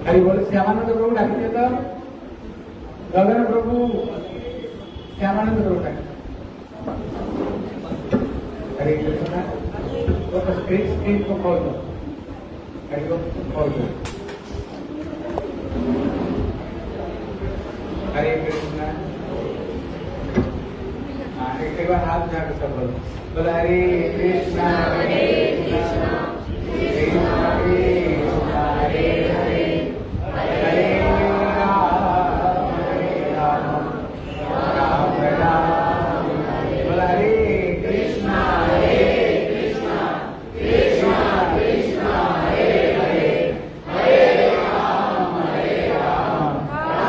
हरि बोल। श्यामानंद प्रभु डाकिए तो गगन प्रभु श्यामानंद प्रभु डाकिए। हरे कृष्णा तो स्क्रीन को खोल दो। हरि को खोल दो। हरे कृष्णा। हाँ एक बार हाथ उठाकर सब बोलो। बोला हरे कृष्णा हरे कृष्णा कृष्णा कृष्णा हरे हरे हरे राम राम राम। बोला हरे कृष्णा कृष्णा कृष्णा हरे हरे हरे राम राम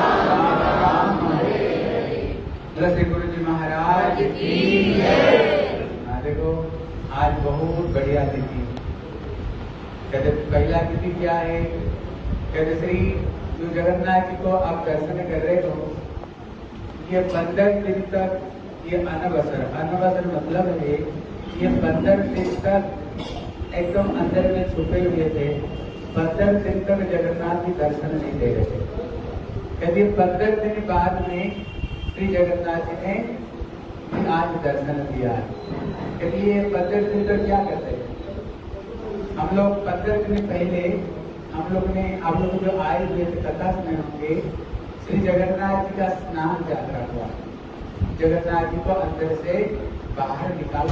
राम हरे हरे। बोला श्री गुरु जी महाराज की जय। देखो आज बहुत बढ़िया तिथि। कहते पहला तिथि क्या है? कहते श्री जो जगन्नाथ जी को आप दर्शन कर रहे हो, ये 15 दिन तक ये अनवसर मतलब है ये 15 दिन तक एकदम अंदर में छुपे हुए थे। 15 दिन तक जगन्नाथ जी दर्शन नहीं दे रहे थे। कहते 15 दिन बाद में श्री जगन्नाथ जी ने आज दर्शन दिया है। चलिए 15 दिन तक क्या करते हैं हम लोग? 15 दिन पहले हम लोग ने आप लोग जो आए हुए थे कथा सुने होंगे, श्री जगन्नाथ जी का स्नान यात्रा हुआ। जगन्नाथ जी को अंदर से बाहर निकाल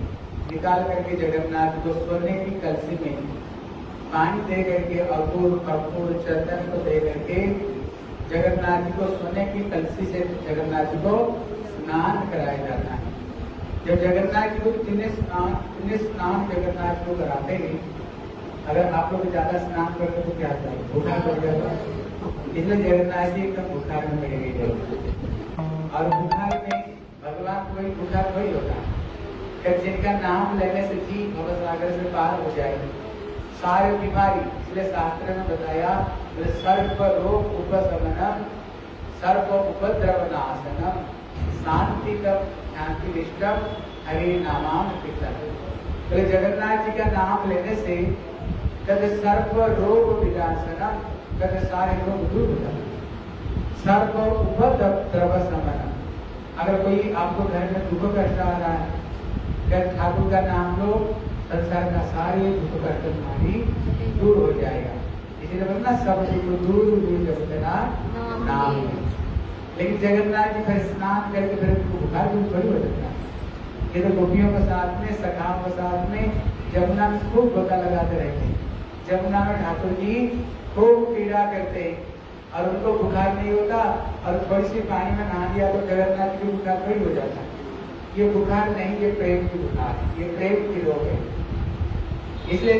करके जगन्नाथ जी को सोने की कलसी में पानी दे करके अपूर कपूर चंदन को दे करके जगन्नाथ जी को सोने की कलसी से जगन्नाथ जी को स्नान कराया जाता है। जब जगन्नाथ जी को जिन्हें स्नान जगन्नाथ जी को कराते हैं, अगर आप लोग ज्यादा स्नान करते तो क्या होता है? बुखार पड़ जाता है। इसलिए जगन्नाथ जी एकदम बुखार में पड़ गए। और बुखार में भगवान कोई बुखार वही होता है जिनका नाम लेने से जी भवसागर से पार हो जाएगी सारी बीमारी। इसलिए शास्त्र में बताया सर्व रोग उपशमनम सर्व उपद्रव नाशनम शांति शांति निष्ठम हरे नामाम कीर्तन। तो जगन्नाथ जी का नाम लेने से कद सर्व रोग विनाशनम, कद सारे रोग दूर हो जाते। सर्व उपद्रव शमनम। अगर कोई आपको घर में दुख कष्ट आ रहा है, जब ठाकुर का नाम लो, संसार का सारे दुख कष्ट तुम्हारी दूर हो जाएगा। इसीलिए बोलना सब दुख दूर जगन्नाथ नाम। लेकिन जगन्नाथ जी फिर स्नान करके फिर उनको बुखार भी बड़ी हो जाता है। ये तो गोपियों के साथ में सखाओं के साथ में जमुना में खूब गोता लगाते रहते हैं। जमुना में ठाकुर जी खूब क्रीड़ा करते और उनको बुखार नहीं होता। और थोड़ी सी पानी में नहा दिया तो जगन्नाथ जी को बुखार थोड़ी हो जाता है। ये बुखार नहीं, ये प्रेम की बुखार, ये प्रेम की रोग है। इसलिए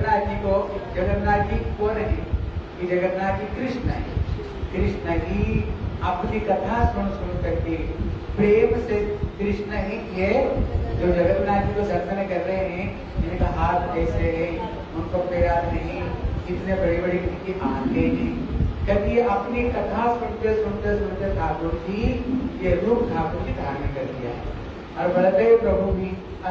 जगन्नाथ जी कौन है? कि जगन्नाथ जी कृष्ण है। कृष्ण ही अपनी कथा सुन करके प्रेम से कृष्ण ही ये जो जगन्नाथ जी को दर्शन कर रहे हैं, जिनका हाथ ऐसे है, उनको पैर नहीं, इतने बड़े बड़े इनकी आंखें हैं, क्योंकि अपनी कथा सुनते सुनते सुनते ठाकुर जी ये रूप ठाकुर जी धारण कर दिया है। और बलदेव प्रभु भी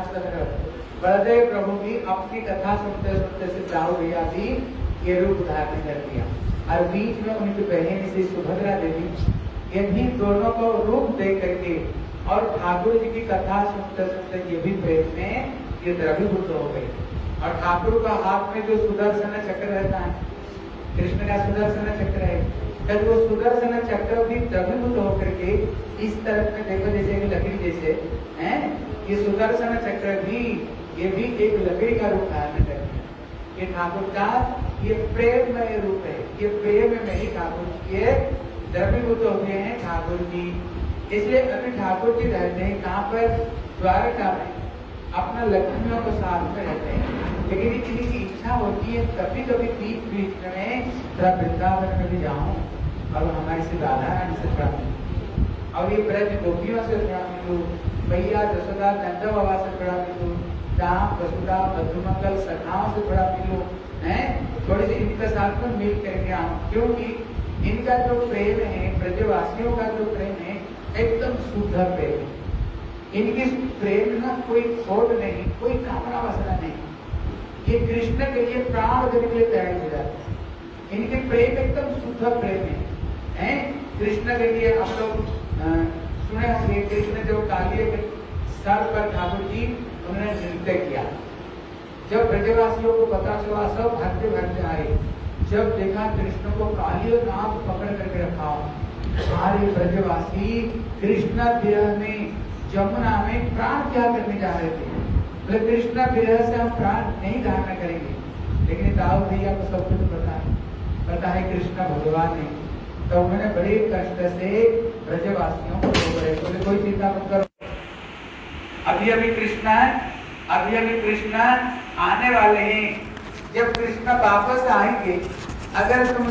अपनी कथा सुनते सुनते से जाओ भैया भी ये रूप धारण कर दिया। और बीच में उनकी बहन श्री सुभद्रा देवी ये भी दोनों को रूप दे करके और ठाकुर जी की कथा सुनते सुनते ये भी प्रेम में ये द्रवीभूत हो गए। और ठाकुर का हाथ में जो सुदर्शन चक्र रहता है, कृष्ण का सुदर्शन चक्र है, जब वो सुदर्शन चक्र भी द्रवीभूत होकर के इस तरफ में देखो जैसे एक लकड़ी जैसे है, ये सुदर्शन चक्र भी ये भी एक लकड़ी का रूप धारण करते हैं। ये ठाकुर का ये प्रेममय रूप है। ये प्रेम में ही ठाकुर जी के द्रवीभूत हो गए हैं ठाकुर जी। इसलिए अभी ठाकुर जी रहते हैं कहाँ पर? द्वारका में अपना लक्ष्मियों के साथ में रहते हैं। लेकिन इनकी इच्छा होती है कभी कभी बीच बीच में थोड़ा वृंदावन में भी जाऊं और हमारी से राधा रानी से थोड़ा मिलूं और ये ब्रज गोपियों से थोड़ा मिलूं, भैया जसोदा नंद बाबा से थोड़ा मिलूं, राम वसुदा मधुमंगल सखाओं से थोड़ा मिलूं, है थोड़ी सी इनके साथ में मिल करके आऊं। क्योंकि इनका जो प्रेम है, ब्रजवासियों का जो प्रेम है एकदम शुद्ध प्रेम है। इनकी प्रेम ना कोई खोट नहीं, कोई कामना वासना नहीं। ये कृष्ण के लिए प्राण देने के लिए तैयार हो जाते हैं। इनके प्रेम एकदम शुद्ध प्रेम है। कृष्ण के लिए आप लोग सुने होंगे, कृष्ण जो कालिए के सर पर ठाकुर जी उन्होंने नृत्य किया। जब ब्रजवासियों को पता चला, सब भरते भरते आए। जब देखा कृष्ण को कालियो नाग पकड़ करके रखा, सारे ब्रजवासी कृष्ण विरह में जमुना में प्राण त्याग करने जा रहे थे। बोले कृष्ण विरह से हम प्राण नहीं धारण करेंगे, लेकिन दाऊ भैया को सब कुछ पता है कृष्ण भगवान ने, तो उन्होंने बड़े कष्ट से ब्रजवासियों को रोक रहे। बोले कोई चिंता मत करो, अभी अभी कृष्ण आने वाले हैं। जब कृष्ण वापस आएंगे, अगर तुम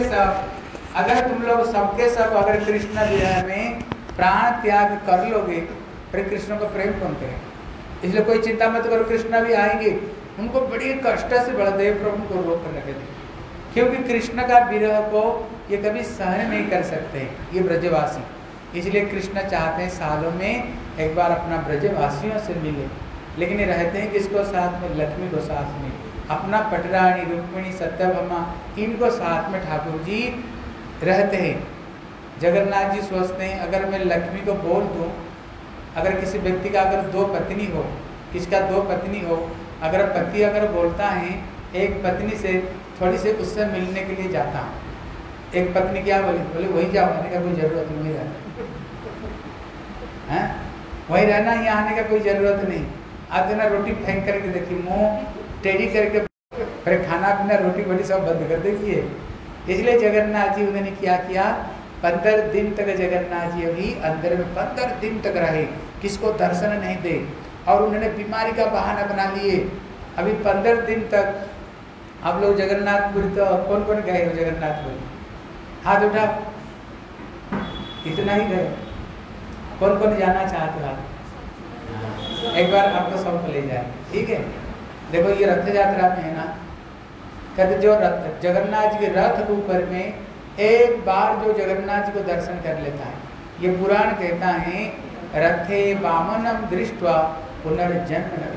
लोग सबके सब अगर कृष्ण विरह में प्राण त्याग कर लोगे, फिर कृष्ण को प्रेम कौन करे? इसलिए कोई चिंता मत करो, कृष्ण भी आएंगे। उनको बड़ी कष्ट से बलदेव प्रभु को रोक कर रखे थे, क्योंकि कृष्ण का विरह को ये कभी सहन नहीं कर सकते ये ब्रजवासी। इसलिए कृष्ण चाहते हैं सालों में एक बार अपना ब्रजवासियों से मिले, लेकिन ये रहते हैं किसको साथ में? लक्ष्मी को साथ में, अपना पटरानी रुक्मिणी सत्यभामा इनको साथ में ठाकुर जी रहते हैं। जगन्नाथ जी सोचते हैं अगर मैं लक्ष्मी को बोल दूं, अगर किसी व्यक्ति का अगर 2 पत्नी हो, किसका 2 पत्नी हो, अगर पति अगर बोलता है एक पत्नी से थोड़ी से उससे मिलने के लिए जाता हूँ, एक पत्नी क्या बोले वही जाओ, आने का कोई जरूरत नहीं रहना है, वही रहना, यहाँ आने का कोई जरूरत नहीं। आज ना रोटी फेंक करके देखिए, मुंह टेढ़ी करके, फिर खाना पीना रोटी वोटी सब बंद कर देखिए। इसलिए जगन्नाथ जी उन्होंने क्या किया, 15 दिन तक जगन्नाथ जी अभी अंदर में 15 दिन तक रहे, किसको दर्शन नहीं दे, और उन्होंने बीमारी का बहाना बना लिए। अभी 15 दिन तक आप लोग जगन्नाथपुरी, तो कौन कौन गए हो जगन्नाथपुरी? हाथ उठा, इतना ही गए। कौन कौन जाना चाहते हो? एक बार आपको सबको ले जाए, ठीक है। देखो ये रथ यात्रा में है ना, कहते जो जगन्नाथ जी के रथ के ऊपर में एक बार जो जगन्नाथ जी को दर्शन कर लेता है, ये पुराण कहता है रथे वामनम दृष्ट्वा पुनर्जन्म न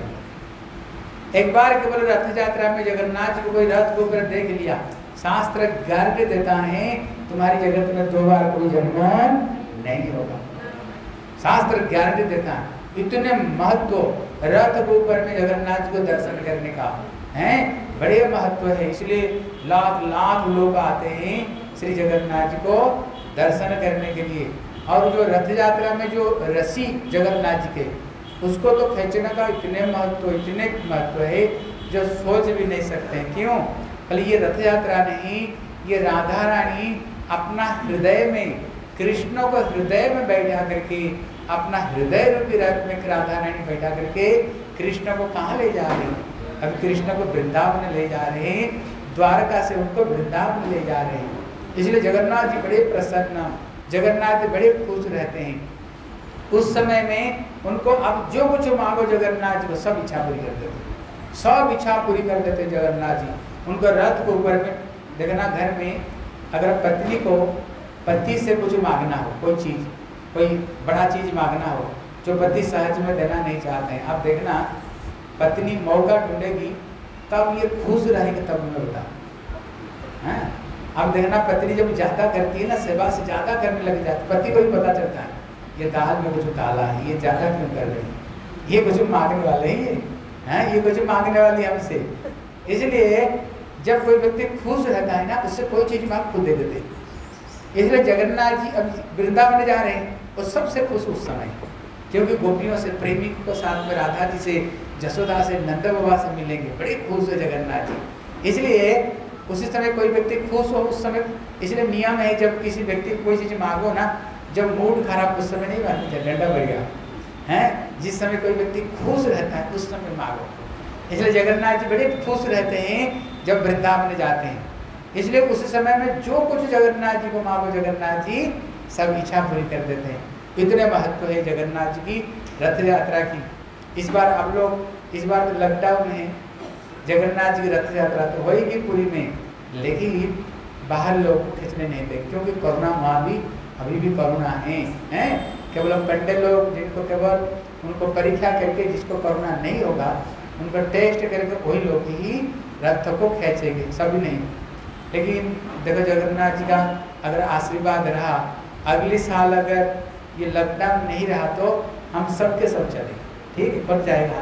मिले। एक बार केवल रथ यात्रा में जगन्नाथ जी को कोई रथ के ऊपर देख लिया, शास्त्र गारंटी देता है तुम्हारी जगत में 2 बार कोई जन्म नहीं होगा। शास्त्र गारंटी देता है, इतने महत्व रथ के ऊपर में जगन्नाथ जी को दर्शन करने का है, बड़े महत्व है। इसलिए लाख लाख लोग आते हैं श्री जगन्नाथ जी को दर्शन करने के लिए। और जो रथ यात्रा में जो रस्सी जगन्नाथ जी के, उसको तो खींचने का इतने महत्व है जो सोच भी नहीं सकते। क्यों? कल ये रथ यात्रा नहीं, ये राधा रानी अपना हृदय में, कृष्ण को हृदय में बैठा करके, अपना हृदय रूपी रथ में राधा रानी बैठा करके कृष्ण को कहाँ ले जा रहे हैं? अब कृष्ण को वृंदावन ले जा रहे हैं, द्वारका से उनको वृंदावन ले जा रहे हैं। इसलिए जगन्नाथ जी बड़े प्रसन्न, जगन्नाथ जी बड़े खुश रहते हैं। उस समय में उनको अब जो कुछ मांगो जगन्नाथ जी को सब इच्छा पूरी कर देते, सब इच्छा पूरी कर देते जगन्नाथ जी। उनको रथ के ऊपर में देखना, घर में अगर पत्नी को पति से कुछ मांगना हो, कोई चीज़, कोई बड़ा चीज़ मांगना हो जो पति सहज में देना नहीं चाहते हैं, आप देखना पत्नी मौका ढूंढेगी तब ये खुश रहेगी, तब उन्हें बता है। आप देखना पत्नी जब ज़्यादा करती है ना, सेवा से ज़्यादा करने लग जाती, पति को भी पता चलता है ये दाल में कुछ डाला है, ये ज़्यादा क्यों कर रही है, ये कुछ मांगने वाले हैं, ये कुछ मांगने वाली हमसे। इसलिए जब कोई व्यक्ति खुश रहता है ना, उससे कोई चीज़ मांग खुद दे देते। इसलिए जगन्नाथ जी अब वृंदावन जा रहे हैं, वो सबसे खुश उस समय, क्योंकि गोपियों से, प्रेमी को साथ में राधा जी से, जसोदा से, नंद बाबा से मिलेंगे, बड़े खुश है जगन्नाथ जी। इसलिए उसी समय कोई व्यक्ति खुश हो उस समय, इसलिए नियम है जब किसी व्यक्ति को कोई चीज़ मांगो ना, जब मूड खराब उस समय नहीं मांगना चाहिए, डंडा बढ़ गया है। जिस समय कोई व्यक्ति खुश रहता है उस समय मांगो। इसलिए जगन्नाथ जी बड़े खुश रहते हैं जब वृंदावन जाते हैं। इसलिए उस समय में जो कुछ जगन्नाथ जी को मांगो, जगन्नाथ जी सब इच्छा पूरी कर देते हैं। इतने महत्व है जगन्नाथ जी की रथ यात्रा की। इस बार आप लोग, इस बार तो लॉकडाउन है, जगन्नाथ जी की रथ यात्रा तो होगी पूरी में, लेकिन बाहर लोग खींचने नहीं देंगे, क्योंकि कोरोना वहाँ भी अभी भी कोरोना है। केवल पंडित लोग जिनको केवल उनको परीक्षा करके, जिसको कोरोना नहीं होगा उनको टेस्ट करके वही लोग ही रथ को खींचेंगे, सभी नहीं। लेकिन देखो जगन्नाथ जी का अगर आशीर्वाद रहा, अगले साल अगर ये लॉकडाउन नहीं रहा तो हम सबके सब चले, ठीक है, बन जाएगा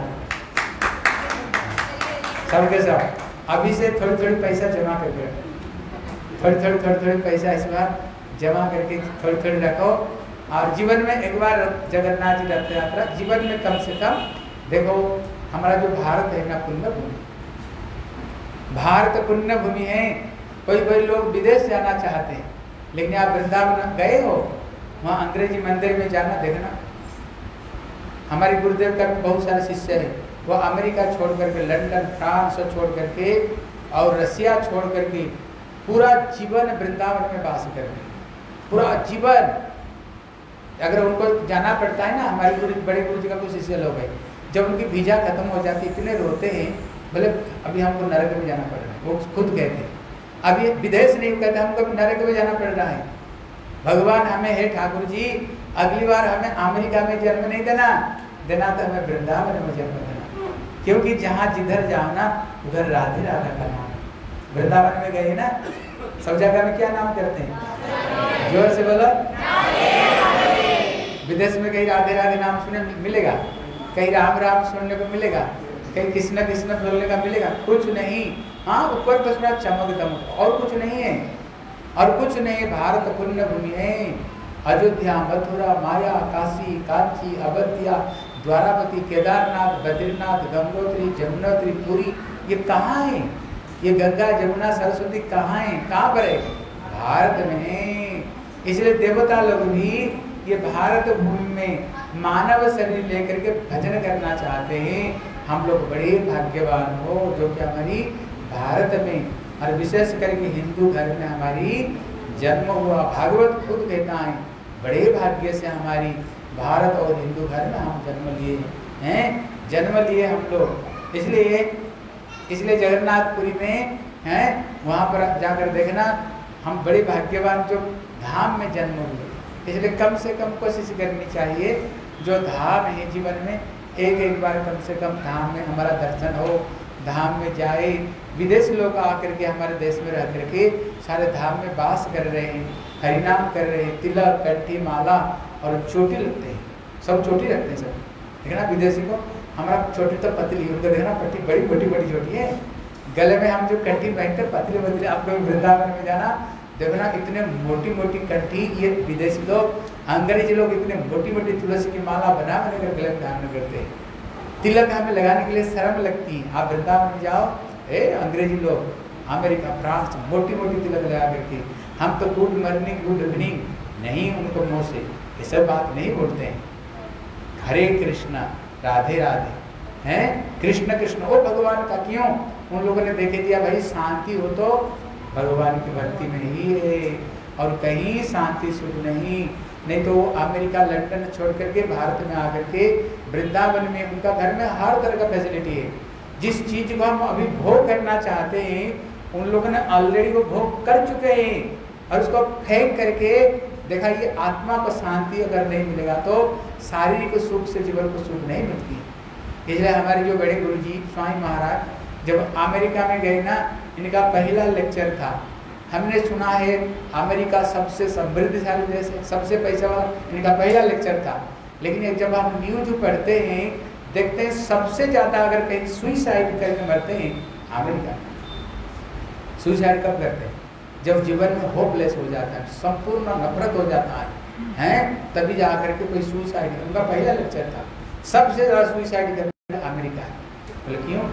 सबके सब। अभी से थोड़ी थोड़ी पैसा जमा करके, थोड़ी पैसा इस बार जमा करके थोड़ी थोड़ी रखो, और जीवन में एक बार जगन्नाथ जी रथ यात्रा जीवन में कम से कम देखो। हमारा जो भारत है ना पुण्य भूमि, भारत पुण्य भूमि है। कोई लोग विदेश जाना चाहते हैं, लेकिन आप वृंदावन गए हो, वहाँ अंग्रेजी मंदिर में जाना देखना। हमारे गुरुदेव का भी बहुत सारे शिष्य है, वो अमेरिका छोड़ करके, लंदन फ्रांस छोड़ करके और रसिया छोड़ करके पूरा जीवन वृंदावन में वास कर रहे हैं, पूरा जीवन। अगर उनको जाना पड़ता है ना, हमारे गुरु बड़े गुरु जी का कुछ शिष्य लोग हैं, जब उनकी वीजा खत्म हो जाती है इतने रोते हैं, बोले अभी हमको नरक में जाना पड़ रहा है। वो खुद कहते हैं अभी विदेश नहीं, कहते हमको नरक में जाना पड़ रहा है। भगवान हमें हे ठाकुर जी अगली बार हमें अमेरिका में जन्म नहीं देना तो हमें वृंदावन में जन्म देना, क्योंकि जहाँ जिधर जाओ ना उधर राधे राधा का नाम। वृंदावन में गए ना, सब जगह में क्या नाम करते हैं, जोर से बोलो। विदेश में कहीं राधे राधे नाम सुनने मिलेगा, कहीं राम राम सुनने को मिलेगा, कहीं कृष्ण कृष्ण बोलने का मिलेगा, कुछ नहीं। हाँ, ऊपर तो थोड़ा चमक दमक, और कुछ नहीं है, और कुछ नहीं। भारत पुण्य भूमि है। अयोध्या, मथुरा, माया, काशी, कांची, अवध्या, द्वारावती, केदारनाथ, बद्रीनाथ, गंगोत्री, जमुनोत्री, पुरी, ये कहाँ है? ये गंगा जमुना सरस्वती कहाँ है? कहाँ पर है? भारत में है। इसलिए देवता लोग भी ये भारत भूमि में मानव शरीर लेकर के भजन करना चाहते हैं। हम लोग बड़े भाग्यवान हो जो कि हमारी भारत में, और विशेष करके हिंदू घर में हमारी जन्म हुआ। भागवत खुद कहता है बड़े भाग्य से हमारी भारत और हिंदू घर में हम जन्म लिए हैं, जन्म लिए हम लोग। इसलिए जगन्नाथपुरी में हैं, वहाँ पर जाकर देखना हम बड़े भाग्यवान जो धाम में जन्म हुए। इसलिए कम से कम कोशिश करनी चाहिए जो धाम है जीवन में, एक बार कम से कम धाम में हमारा दर्शन हो, धाम में जाए। विदेश लोग आकर के हमारे देश में रह करके सारे धाम में वास कर रहे हैं, हरिनाम कर रहे हैं, तिलक, कंठी, माला और चोटी लगते हैं, सब चोटी रखते हैं सब। देखना विदेशी को, हमारा चोटी तो पतली, उनको देखना पट्टी बड़ी बड़ी चोटी है, गले में हम जो कंठी पहनते पतली पतली। आप लोग वृंदावन में जाना देखना इतने मोटी मोटी कंठी, ये विदेशी लोग, अंग्रेजी लोग इतने मोटी मोटी तुलसी की माला बना कर गले में धारण करते हैं। तिलक हमें लगाने के लिए शर्म लगती है। आप वृंदावन में जाओ, अंग्रेजी लोग अमेरिका फ्रांस मोटी मोटी तिलक लगा करके, हम तो गुड मॉर्निंग गुड इवनिंग नहीं, उनको मुँह से ये सब बात नहीं बोलते हैं। हरे कृष्णा राधे राधे हैं, कृष्ण कृष्ण, ओ भगवान का क्यों? उन लोगों ने देखे दिया भाई शांति हो तो भगवान की भक्ति में ही है, और कहीं शांति सुख नहीं तो वो अमेरिका लंदन छोड़ करके भारत में आकर के वृंदावन में उनका घर में हर तरह का फैसिलिटी है। जिस चीज को हम अभी भोग करना चाहते हैं उन लोगों ने ऑलरेडी वो भोग कर चुके हैं, और उसको फेंक करके देखा। ये आत्मा को शांति अगर नहीं मिलेगा तो शारीरिक सुख से जीवन को सुख नहीं मिलती। इसलिए हमारे जो बड़े गुरु जी स्वामी महाराज जब अमेरिका में गए ना, इनका पहला लेक्चर था। हमने सुना है अमेरिका सबसे समृद्धशाली देश है, सबसे पैसा वाला, इनका पहला लेक्चर था। लेकिन जब हम न्यूज पढ़ते हैं देखते हैं सबसे ज़्यादा अगर कहीं सुइसाइड करके मरते हैं अमेरिका। सुइसाइड कब करते हैं? जब जीवन में होपलेस हो जाता है, संपूर्ण नफरत हो जाता है, तभी जा करके कोई सुइसाइड। उनका पहला लेक्चर था सबसे ज़्यादा सुइसाइड करने अमेरिका है। बोले क्यों?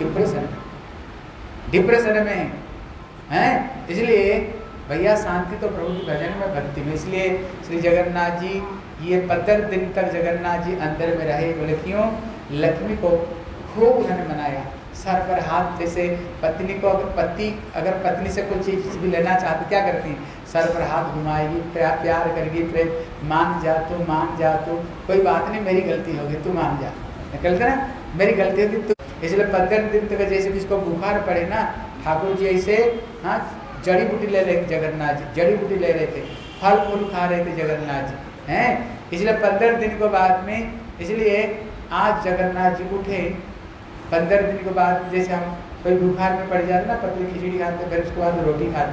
डिप्रेशन में हैं। इसलिए भैया शांति तो प्रभु के भजन में, भक्ति में। इसलिए श्री जगन्नाथ जी ये 15 दिन तक जगन्नाथ जी अंदर में रहे। बोले क्यों? लक्ष्मी को खूब उन्होंने मनाया, सर पर हाथ, जैसे पत्नी को अगर पत्नी से कोई चीज़ भी लेना चाहती क्या करती? सर पर हाथ घुमाएगी, प्यार करेगी, प्रेम, मान जा तू, कोई बात नहीं, मेरी गलती होगी, तू मान जा, निकलते ना, मेरी गलती होगी तू। इसलिए 15 दिन तक जैसे किसको बुखार पड़े ना, ठाकुर जी ऐसे जड़ी बूटी ले रहे थे, जगन्नाथ जी जड़ी बूटी ले रहे थे, फल फूल खा रहे थे जगन्नाथ जी हैं। इसलिए 15 दिन के बाद में, इसलिए आज जगन्नाथ जी उठे 15 दिन के बाद, जैसे हम कोई बुखार में पड़ जाते ना, पतली खिचड़ी खाते, फिर उसके बाद रोटी खाते हैं,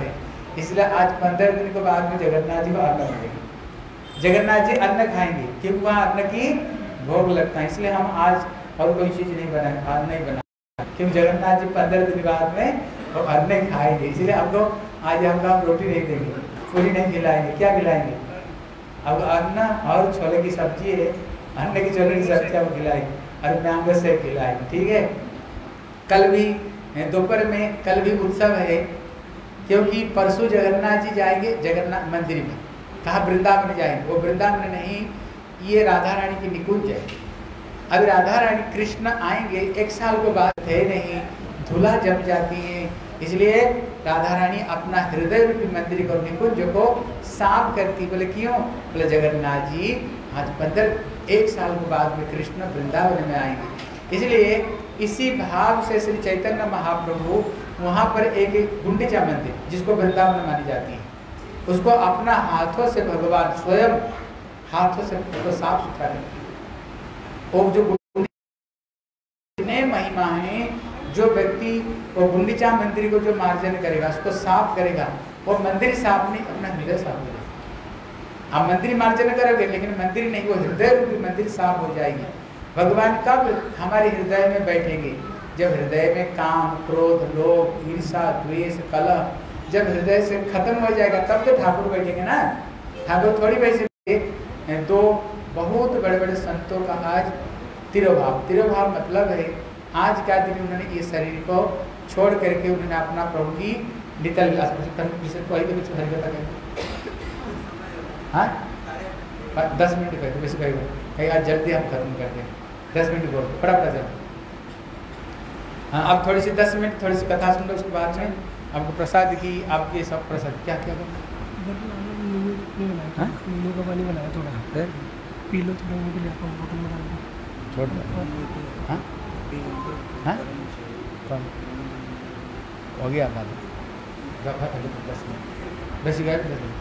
इसलिए आज 15 दिन के बाद में जगन्नाथ जी को अन्न मिलेगी। जगन्नाथ जी अन्न खाएंगे क्योंकि वहाँ अन्न की भोग लगता है। इसलिए हम आज और कोई चीज़ नहीं बनाए, आज नहीं बना, क्योंकि जगन्नाथ जी 15 दिन बाद में वो अन्न खाएंगे। इसलिए हमको आज हमको हम रोटी नहीं देंगे, पूरी नहीं खिलाएंगे। क्या खिलाएंगे? अब अन्न और छोले की सब्जी है, अन्न की छोले की सब्जी हम खिलाएंगे और मैंगो से खिलाएंगे। ठीक है। कल भी दोपहर में कल भी उत्सव है, क्योंकि परसों जगन्नाथ जी जाएंगे जगन्नाथ मंदिर में। कहा वृंदावन जाएंगे, वो वृंदावन नहीं, ये राधा रानी की निकुंज है। अब राधा रानी कृष्ण आएंगे 1 साल के बाद है नहीं, धुला जम जाती है, इसलिए राधा रानी अपना हृदय रूपी मंदिर को निकुंज को साफ करती। बोले क्यों? बोले जगन्नाथ जी आज 1 साल के बाद में कृष्ण वृंदावन में आएंगे। इसलिए इसी भाव से श्री चैतन्य महाप्रभु वहाँ पर एक गुंडीचा मंदिर, जिसको वृंदावन मानी जाती है, उसको अपना हाथों से भगवान स्वयं हाथों से उसको साफ सुथरा करती। वो जो इतने महिमा है, जो व्यक्ति वो गुंडीचा मंदिर को जो मार्जन करेगा, उसको साफ करेगा, वो मंदिर साफ नहीं, अपना हृदय साफ करेगा। आप मंदिर मार्जन करोगे लेकिन मंदिर नहीं, वो हृदय रूपी मंदिर साफ हो जाएगी। भगवान कब हमारे हृदय में बैठेंगे? जब हृदय में काम, क्रोध, लोभ, ईर्षा, द्वेष, कलह जब हृदय से खत्म हो जाएगा तब तो ठाकुर बैठेंगे ना। ठाकुर थोड़ी वैसे दो बहुत बड़े बड़े संतों का आज तिरोभाव, तिरोभाव मतलब है आज का दिन उन्होंने ये शरीर को छोड़ करके उन्होंने अपना प्रभु की नितल हाँ 10 मिनट कहते वैसे कहीं आज जल्दी हम खत्म करते हैं। 10 मिनट बोल फटाफट जब हाँ अब थोड़ी सी 10 मिनट थोड़ी सी कथा सुन लो, उसके बाद में आपको प्रसाद की आपके सब प्रसाद क्या क्या नींबू का पानी बनाया थोड़ा, पी लो थोड़ा, मुझे ले बोतल में डाल दो, छोड़ दो। हाँ हाँ हो गया बात 10 मिनट बस गए 10 मिनट।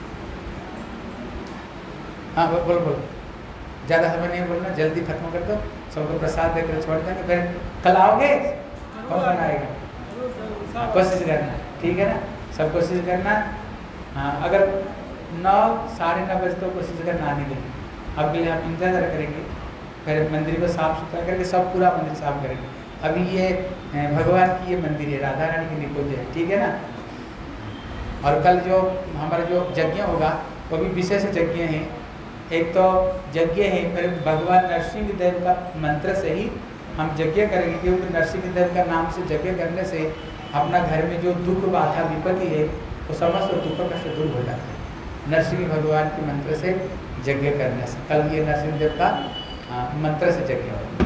हाँ बोलो बोलो, ज़्यादा समय नहीं बोलना, जल्दी खत्म कर दो, सबको प्रसाद देकर छोड़ देंगे, फिर कल आओगे कौन बनाएगा? हाँ, कोशिश करना, ठीक है ना, सब कोशिश करना। हाँ अगर 9 साढ़े 9 बजे तो कोशिश करना आने के लिए, अब के लिए आप इंतजार करेंगे, फिर मंदिर को साफ सुथरा करके सब पूरा मंदिर साफ करेंगे। अभी ये भगवान की ये मंदिर है, राधा रानी की निकुंज है, ठीक है ना। और कल जो हमारा जो यज्ञ होगा वो भी विशेष यज्ञ है। एक तो यज्ञ है, फिर भगवान नरसिंह देव का मंत्र से ही हम यज्ञ करेंगे, क्योंकि नरसिंह देव का नाम से यज्ञ करने से अपना घर में जो दुख बाधा विपत्ति है वो समस्त दुख कष्ट दूर हो जाता है, नरसिंह भगवान के मंत्र से यज्ञ करने से। कल ये नरसिंह देव का मंत्र से यज्ञ होगा।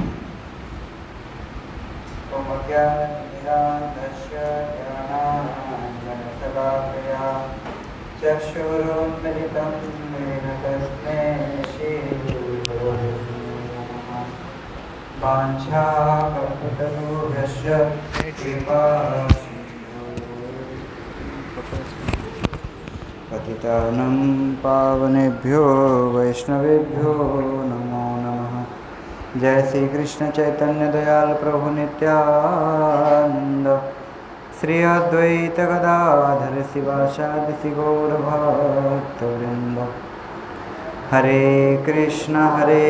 चक्षुरुन्मिलितं येन तस्मै वाञ्छाकल्पतरुभ्यश्च कृपा पतितानं पावनेभ्यो वैष्णवेभ्यो नमो नमः। जय श्री कृष्ण चैतन्य दयाल प्रभु नित्यानंद, श्री अद्वैत गदाधर शिवासादि गौर भक्तवृंद। हरे कृष्णा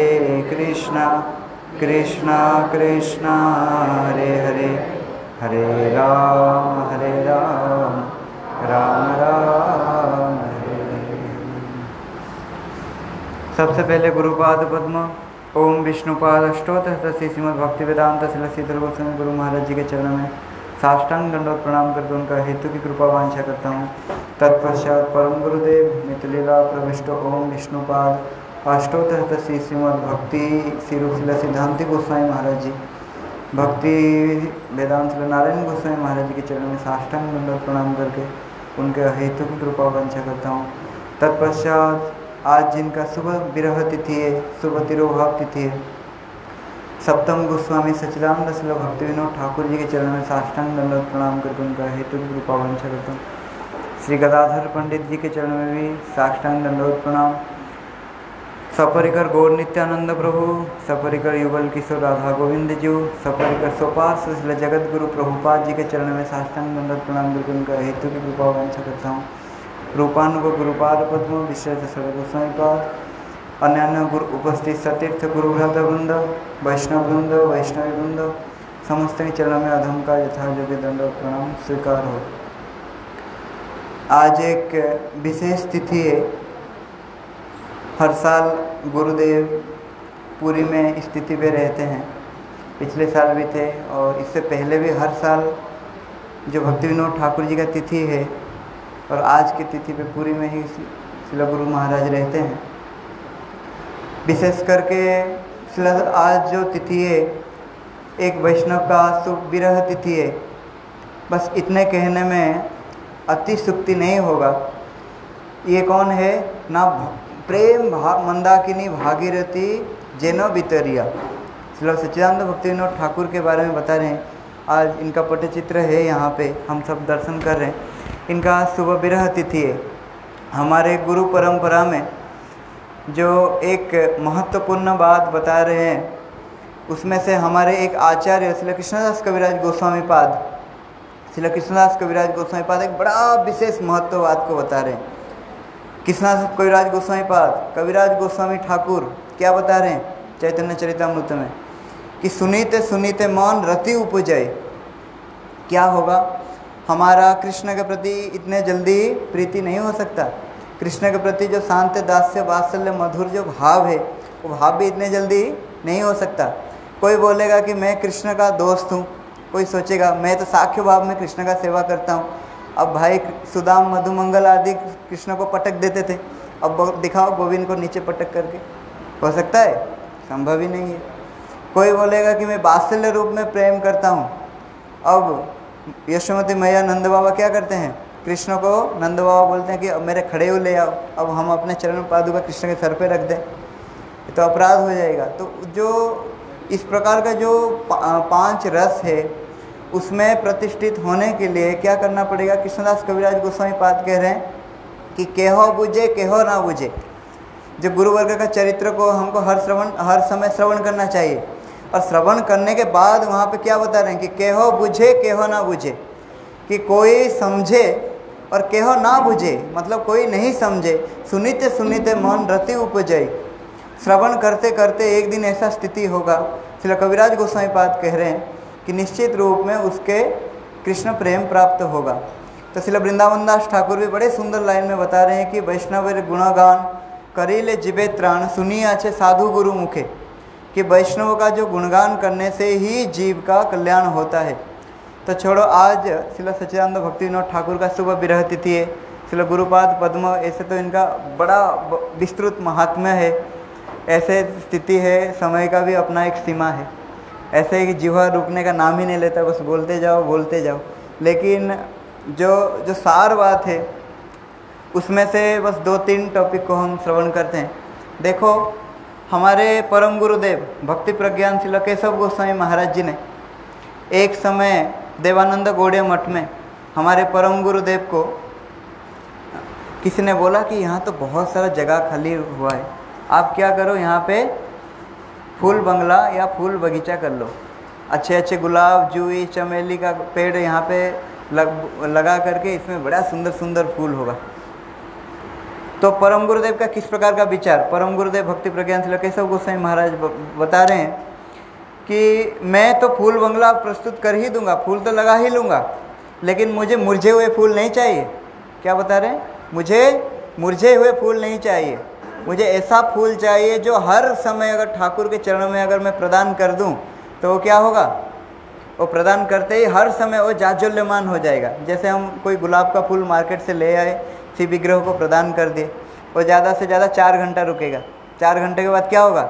कृष्णा कृष्णा हरे हरे, हरे राम राम राम हरे हरे। सबसे पहले गुरुपाद पद्म ओम विष्णुपाद अष्टोत्तर श्री श्रीमद् भक्ति वेदांत श्रीधर गोस्वामी गुरु महाराज जी के चरणों में साष्टांग दंडवत प्रणाम करके उनका हेतु की कृपा वांछा करता हूँ। तत्पश्चात परम गुरुदेव मितलीला प्रविष्ट ओम विष्णुपाद अष्टोत्तर श्री श्रीमद् भक्ति श्री रूपशीला सिद्धांति गोस्वामी महाराज जी, भक्ति वेदांत नारायण गोस्वामी महाराज जी के चरणों में साष्टांग दंडवत प्रणाम करके उनके हेतु की कृपा वांछा करता हूँ। तत्पश्चात आज जिनका शुभ विरह तिथि है, शुभ तिरोभाव तिथि है, सप्तम गोस्वामी सच्चिदानंद शिला भक्ति विनोद ठाकुर जी के चरणों में साष्टांग दंडवत प्रणाम करके उनका हेतु की कृपा वांछा करता हूँ। श्री गदाधर पंडित जी के चरणों में भी साष्टांग दंडवत प्रणाम। सपरिकर गौर नित्यानंद प्रभु, सपरिकर युगल किशोर राधा गोविंद जी, सपरिकर सोपार्श्व जगत गुरु प्रभुपाद जी के चरणों में साष्टांग दंडवत प्रणाम करके उनका हेतु की कृपा वांछा करता हूँ। रूपानुग गुरुपाद पद्म विश्रेष सर गोस्वामी पाद अन्यान्य गुरु उपस्थित सतीर्थ गुरु वृंद वैष्णव वृंद वैष्णवी वृंद समस्त के चरणों में अधम का यथायोग्य दंड प्रणाम स्वीकार हो। आज एक विशेष तिथि है। हर साल गुरुदेव पुरी में इस तिथि पे रहते हैं। पिछले साल भी थे और इससे पहले भी हर साल जो भक्ति विनोद ठाकुर जी का तिथि है और आज की तिथि पे पुरी में ही शिला गुरु महाराज रहते हैं। विशेष करके शिला आज जो तिथि है एक वैष्णव का शुभ विरह तिथि है। बस इतने कहने में अतिशुक्ति नहीं होगा। ये कौन है ना, प्रेम मंदाकिनी भागीरथी जेनो बितरिया। श्री सच्चिदानंद भक्ति विनोद ठाकुर के बारे में बता रहे हैं। आज इनका पटचित्र है, यहाँ पे हम सब दर्शन कर रहे हैं। इनका शुभ विरह तिथि है। हमारे गुरु परंपरा में जो एक महत्वपूर्ण बात बता रहे हैं उसमें से हमारे एक आचार्य श्री कृष्णदास कविराज गोस्वामी पाद, श्री कृष्णदास कविराज गोस्वामी पाद एक बड़ा विशेष महत्व बात को बता रहे हैं। कृष्णदास कविराज गोस्वामी पाद कविराज गोस्वामी ठाकुर क्या बता रहे हैं चैतन्य चरितामृत में कि सुनीते सुनीते मौन रति उपजय। क्या होगा, हमारा कृष्ण के प्रति इतने जल्दी प्रीति नहीं हो सकता। कृष्ण के प्रति जो शांत दास्य वात्सल्य मधुर जो भाव है वो भाव भी इतने जल्दी नहीं हो सकता। कोई बोलेगा कि मैं कृष्ण का दोस्त हूँ, कोई सोचेगा मैं तो साख्य भाव में कृष्ण का सेवा करता हूँ। अब भाई सुदाम मधुमंगल आदि कृष्ण को पटक देते थे, अब दिखाओ गोविंद को नीचे पटक करके, हो सकता है? संभव ही नहीं है। कोई बोलेगा कि मैं वात्सल्य रूप में प्रेम करता हूँ। अब यशोमती मैया नंद बाबा क्या करते हैं, कृष्ण को नंद बाबा बोलते हैं कि अब मेरे खड़े हो ले आओ, अब हम अपने चरण पादुका कृष्ण के सर पे रख दें, तो अपराध हो जाएगा। तो जो इस प्रकार का जो 5 रस है उसमें प्रतिष्ठित होने के लिए क्या करना पड़ेगा। कृष्णदास कविराज गोस्वामी पाद कह रहे हैं कि केहो बुझे केहो ना बुझे। जो गुरु वर्ग का चरित्र को हमको हर समय श्रवण करना चाहिए। और श्रवण करने के बाद वहाँ पे क्या बता रहे हैं कि केहो बुझे केहो ना बुझे, कि कोई समझे और केहो ना बुझे मतलब कोई नहीं समझे। सुनीते सुनीते मन रति उपजय। श्रवण करते करते एक दिन ऐसा स्थिति होगा, श्री कविराज गोस्वामी पाद कह रहे हैं कि निश्चित रूप में उसके कृष्ण प्रेम प्राप्त होगा। तो श्री वृंदावन दास ठाकुर भी बड़े सुंदर लाइन में बता रहे हैं कि वैष्णव गुणगान करीले जिबे त्राण सुनी आछे साधु गुरु मुखे, कि वैष्णव का जो गुणगान करने से ही जीव का कल्याण होता है। तो छोड़ो, आज श्री सच्चिदानंद भक्ति विनोद ठाकुर का शुभ विरह तिथि है। श्री गुरुपाद पद्म ऐसे तो इनका बड़ा विस्तृत महात्म्य है। ऐसे स्थिति है, समय का भी अपना एक सीमा है। ऐसे ही जीवा रुकने का नाम ही नहीं लेता, बस बोलते जाओ। लेकिन जो सार बात है उसमें से बस 2-3 टॉपिक को हम श्रवण करते हैं। देखो, हमारे परम गुरुदेव भक्ति प्रज्ञान श्री केशव गोस्वामी महाराज जी ने एक समय देवानंद गौड़िया मठ में हमारे परम गुरुदेव को किसी ने बोला कि यहाँ तो बहुत सारा जगह खाली हुआ है, आप क्या करो, यहाँ पे फूल बंगला या फूल बगीचा कर लो। अच्छे अच्छे गुलाब, जूही, चमेली का पेड़ यहाँ पे लगा करके इसमें बड़ा सुंदर सुंदर फूल होगा। तो परम गुरुदेव का किस प्रकार का विचार, परम गुरुदेव भक्ति प्रज्ञान श्री केशव गोस्वामी महाराज बता रहे हैं कि मैं तो फूल बंगला प्रस्तुत कर ही दूंगा, फूल तो लगा ही लूँगा, लेकिन मुझे मुरझे हुए फूल नहीं चाहिए। क्या बता रहे हैं, मुझे मुरझे हुए फूल नहीं चाहिए, मुझे ऐसा फूल चाहिए जो हर समय अगर ठाकुर के चरणों में अगर मैं प्रदान कर दूं तो वो क्या होगा, वो प्रदान करते ही हर समय वो जाज्वल्यमान हो जाएगा। जैसे हम कोई गुलाब का फूल मार्केट से ले आए, श्री विग्रह को प्रदान कर दिए, वो ज़्यादा से ज़्यादा 4 घंटा रुकेगा। 4 घंटे के बाद क्या होगा,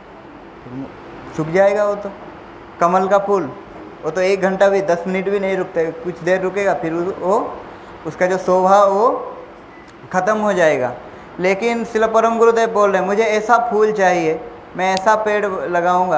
सूख जाएगा। वो तो कमल का फूल वो तो 1 घंटा भी 10 मिनट भी नहीं रुकता, कुछ देर रुकेगा, फिर वो उसका जो शोभा वो ख़त्म हो जाएगा। लेकिन श्रील परम गुरुदेव बोल रहे हैं मुझे ऐसा फूल चाहिए, मैं ऐसा पेड़ लगाऊंगा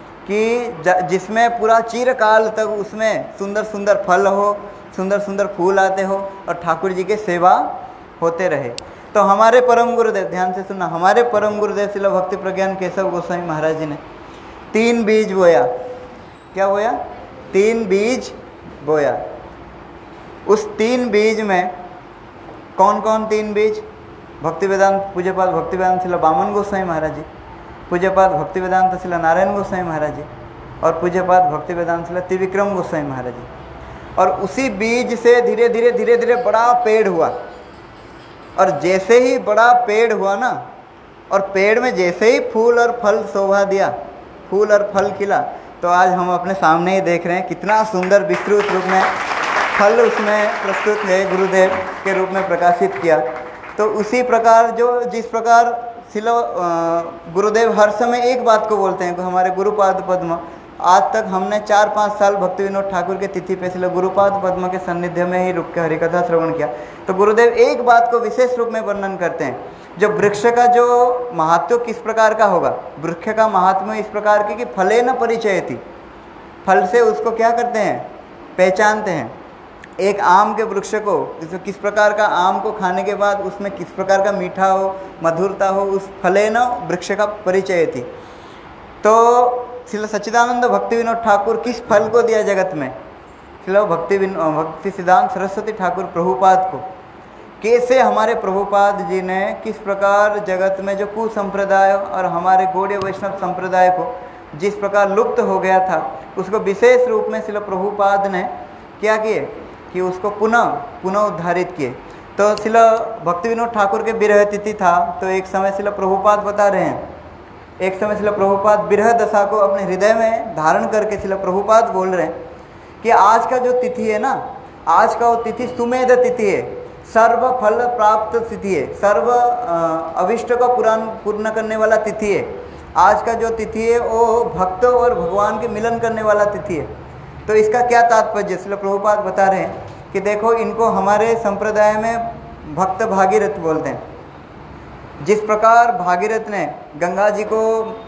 कि जिसमें पूरा चिरकाल तक उसमें सुंदर सुंदर फल हो, सुंदर सुंदर फूल आते हो और ठाकुर जी की सेवा होते रहे। तो हमारे परम गुरुदेव, ध्यान से सुनना, हमारे परम गुरुदेव श्रील भक्ति प्रज्ञान केशव गोस्वामी महाराज जी ने 3 बीज बोया। क्या बोया? 3 बीज बोया। उस 3 बीज में कौन कौन 3 बीज? भक्ति वेदांत पूज्यपाद भक्ति वेदांत शिला बामन गोस्वामी महाराज जी, पूज्यपाद भक्ति वेदांत शिला नारायण गोस्वामी महाराज जी और पूज्यपाद भक्ति वेदांत शिला त्रिविक्रम गोस्वामी महाराज जी। और उसी बीज से धीरे धीरे धीरे धीरे बड़ा पेड़ हुआ। और जैसे ही बड़ा पेड़ हुआ ना, और पेड़ में जैसे ही फूल और फल शोभा दिया, फूल और फल खिला, तो आज हम अपने सामने ही देख रहे हैं कितना सुंदर विस्तृत रूप में फल उसमें प्रस्तुत है, गुरुदेव के रूप में प्रकाशित किया। तो उसी प्रकार जिस प्रकार शिला गुरुदेव हर समय एक बात को बोलते हैं कि हमारे गुरुपाद पद्म, आज तक हमने 4-5 साल भक्ति विनोद ठाकुर के तिथि पे शिला गुरुपाद पद्म के सान्निध्य में ही रुक के हरिकथा श्रवण किया। तो गुरुदेव एक बात को विशेष रूप में वर्णन करते हैं, जो वृक्ष का जो महात्व किस प्रकार का होगा, वृक्ष का महात्म्य इस प्रकार की कि फले न परिचयति, फल से उसको क्या करते हैं, पहचानते हैं। एक आम के वृक्ष को किस प्रकार का, आम को खाने के बाद उसमें किस प्रकार का मीठा हो, मधुरता हो, उस फले न वृक्ष का परिचय थी। तो शिला सच्चिदानंद भक्ति विनोद ठाकुर किस फल को दिया जगत में, शिला भक्ति सिद्धांत सरस्वती ठाकुर प्रभुपाद को, कैसे हमारे प्रभुपाद जी ने किस प्रकार जगत में जो कुसंप्रदाय और हमारे गौड़ीय वैष्णव संप्रदाय को जिस प्रकार लुप्त हो गया था, उसको विशेष रूप में शिला प्रभुपाद ने क्या किए कि उसको पुनः उद्धारित किए। तो शिला भक्ति विनोद ठाकुर के विरह तिथि था, तो एक समय शिला प्रभुपाद बता रहे हैं, एक समय शिला प्रभुपाद विरह दशा को अपने हृदय में धारण करके शिला प्रभुपाद बोल रहे हैं कि आज का जो तिथि है ना, आज का वो तिथि सुमेध तिथि है, सर्व फल प्राप्त तिथि है, सर्व अभिष्ट का पूर्ण करने वाला तिथि है। आज का जो तिथि है वो भक्त और भगवान के मिलन करने वाला तिथि है। तो इसका क्या तात्पर्य, शिला प्रभुपाद बता रहे हैं कि देखो, इनको हमारे संप्रदाय में भक्त भागीरथ बोलते हैं। जिस प्रकार भागीरथ ने गंगा जी को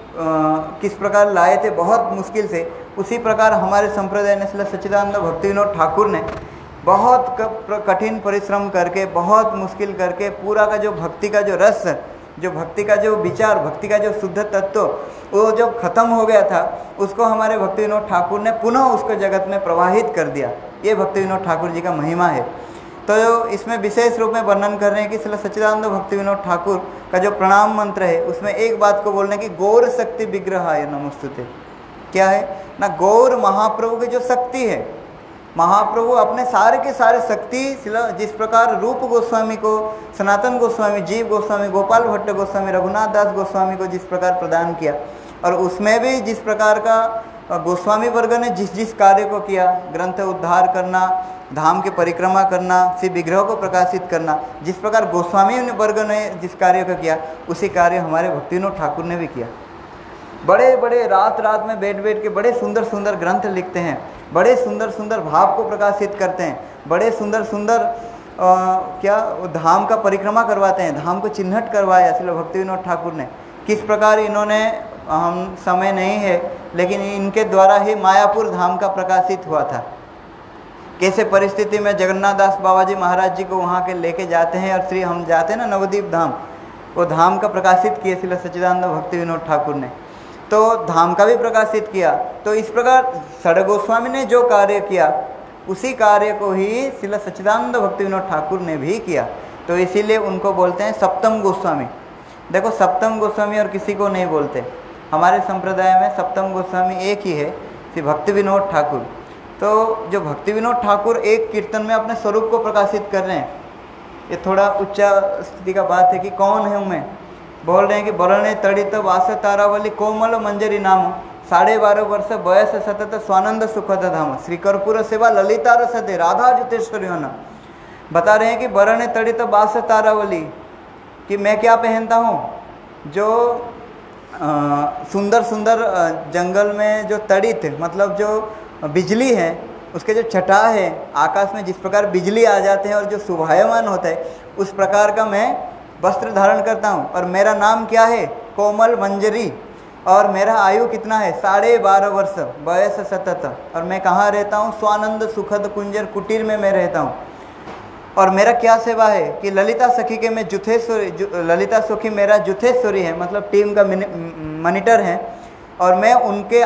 किस प्रकार लाए थे बहुत मुश्किल से, उसी प्रकार हमारे संप्रदाय ने शिला सच्चिदानंद भक्ति विनोद ठाकुर ने बहुत कठिन परिश्रम करके, बहुत मुश्किल करके, पूरा का जो भक्ति का जो रस, जो भक्ति का जो विचार, भक्ति का जो शुद्ध तत्व वो जो खत्म हो गया था, उसको हमारे भक्ति विनोद ठाकुर ने पुनः उसको जगत में प्रवाहित कर दिया। ये भक्ति विनोद ठाकुर जी का महिमा है। तो इसमें विशेष रूप में वर्णन कर रहे हैं कि शिला सच्चिदानंद भक्ति विनोद ठाकुर का जो प्रणाम मंत्र है, उसमें एक बात को बोलने की गौर शक्ति विग्रहाय नमस्तुते। क्या है ना, गौर महाप्रभु की जो शक्ति है, महाप्रभु अपने सारे के सारे शक्ति शिला जिस प्रकार रूप गोस्वामी को, सनातन गोस्वामी, जीव गोस्वामी, गोपाल भट्ट गोस्वामी, रघुनाथ दास गोस्वामी को जिस प्रकार प्रदान किया, और उसमें भी जिस प्रकार का गोस्वामी वर्ग ने जिस जिस कार्य को किया, ग्रंथ उद्धार करना, धाम की परिक्रमा करना, शिव विग्रह को प्रकाशित करना, जिस प्रकार गोस्वामी वर्ग ने जिस कार्य को किया, उसी कार्य हमारे भक्ति विनोद ठाकुर ने भी किया। बड़े बड़े रात रात में बैठ बैठ के बड़े सुंदर सुंदर ग्रंथ लिखते हैं, बड़े सुंदर सुंदर भाव को प्रकाशित करते हैं, बड़े सुंदर सुंदर क्या धाम का परिक्रमा करवाते हैं, धाम को चिन्हट करवाया शिला भक्ति विनोद ठाकुर ने। किस प्रकार इन्होंने, हम समय नहीं है लेकिन इनके द्वारा ही मायापुर धाम का प्रकाशित हुआ था। कैसे परिस्थिति में जगन्नाथ दास बाबा जी महाराज जी को वहाँ के लेके जाते हैं, और हम जाते हैं ना नवद्वीप धाम, वो धाम का प्रकाशित किए शिला सच्चिदानंद भक्ति विनोद ठाकुर ने, तो धाम का भी प्रकाशित किया। तो इस प्रकार षड गोस्वामी ने जो कार्य किया, उसी कार्य को ही शिला सच्चिदानंद भक्ति विनोद ठाकुर ने भी किया। तो इसीलिए उनको बोलते हैं सप्तम गोस्वामी। देखो, सप्तम गोस्वामी और किसी को नहीं बोलते, हमारे संप्रदाय में सप्तम गोस्वामी एक ही है, श्री भक्ति विनोद ठाकुर। तो जो भक्ति विनोद ठाकुर एक कीर्तन में अपने स्वरूप को प्रकाशित कर रहे हैं, ये थोड़ा उच्च स्थिति का बात है कि कौन है मैं, बोल रहे हैं कि बरणे तड़ित वास तारावली कोमल मंजरी नाम 12.5 वर्ष बयस सतत स्वानंद सुखद धाम श्री कर्पूर सेवा ललिता रसदे राधा जुतेश्वरी होना। बता रहे हैं कि बरणे तड़ित वास तारावली, कि मैं क्या पहनता हूँ, जो सुंदर सुंदर जंगल में जो तड़ित मतलब जो बिजली है, उसके जो छटा है आकाश में, जिस प्रकार बिजली आ जाते हैं और जो शोभायमान होता है, उस प्रकार का मैं वस्त्र धारण करता हूँ। और मेरा नाम क्या है, कोमल मंजरी, और मेरा आयु कितना है 12.5 वर्ष बयस सतत। और मैं कहाँ रहता हूँ, स्वानंद सुखद कुंजर कुटीर में मैं रहता हूँ। और मेरा क्या सेवा है कि ललिता सखी के मैं जुथेश्वरी, ललिता सखी मेरा जुथेश्वरी है, मतलब टीम का मॉनिटर है, और मैं उनके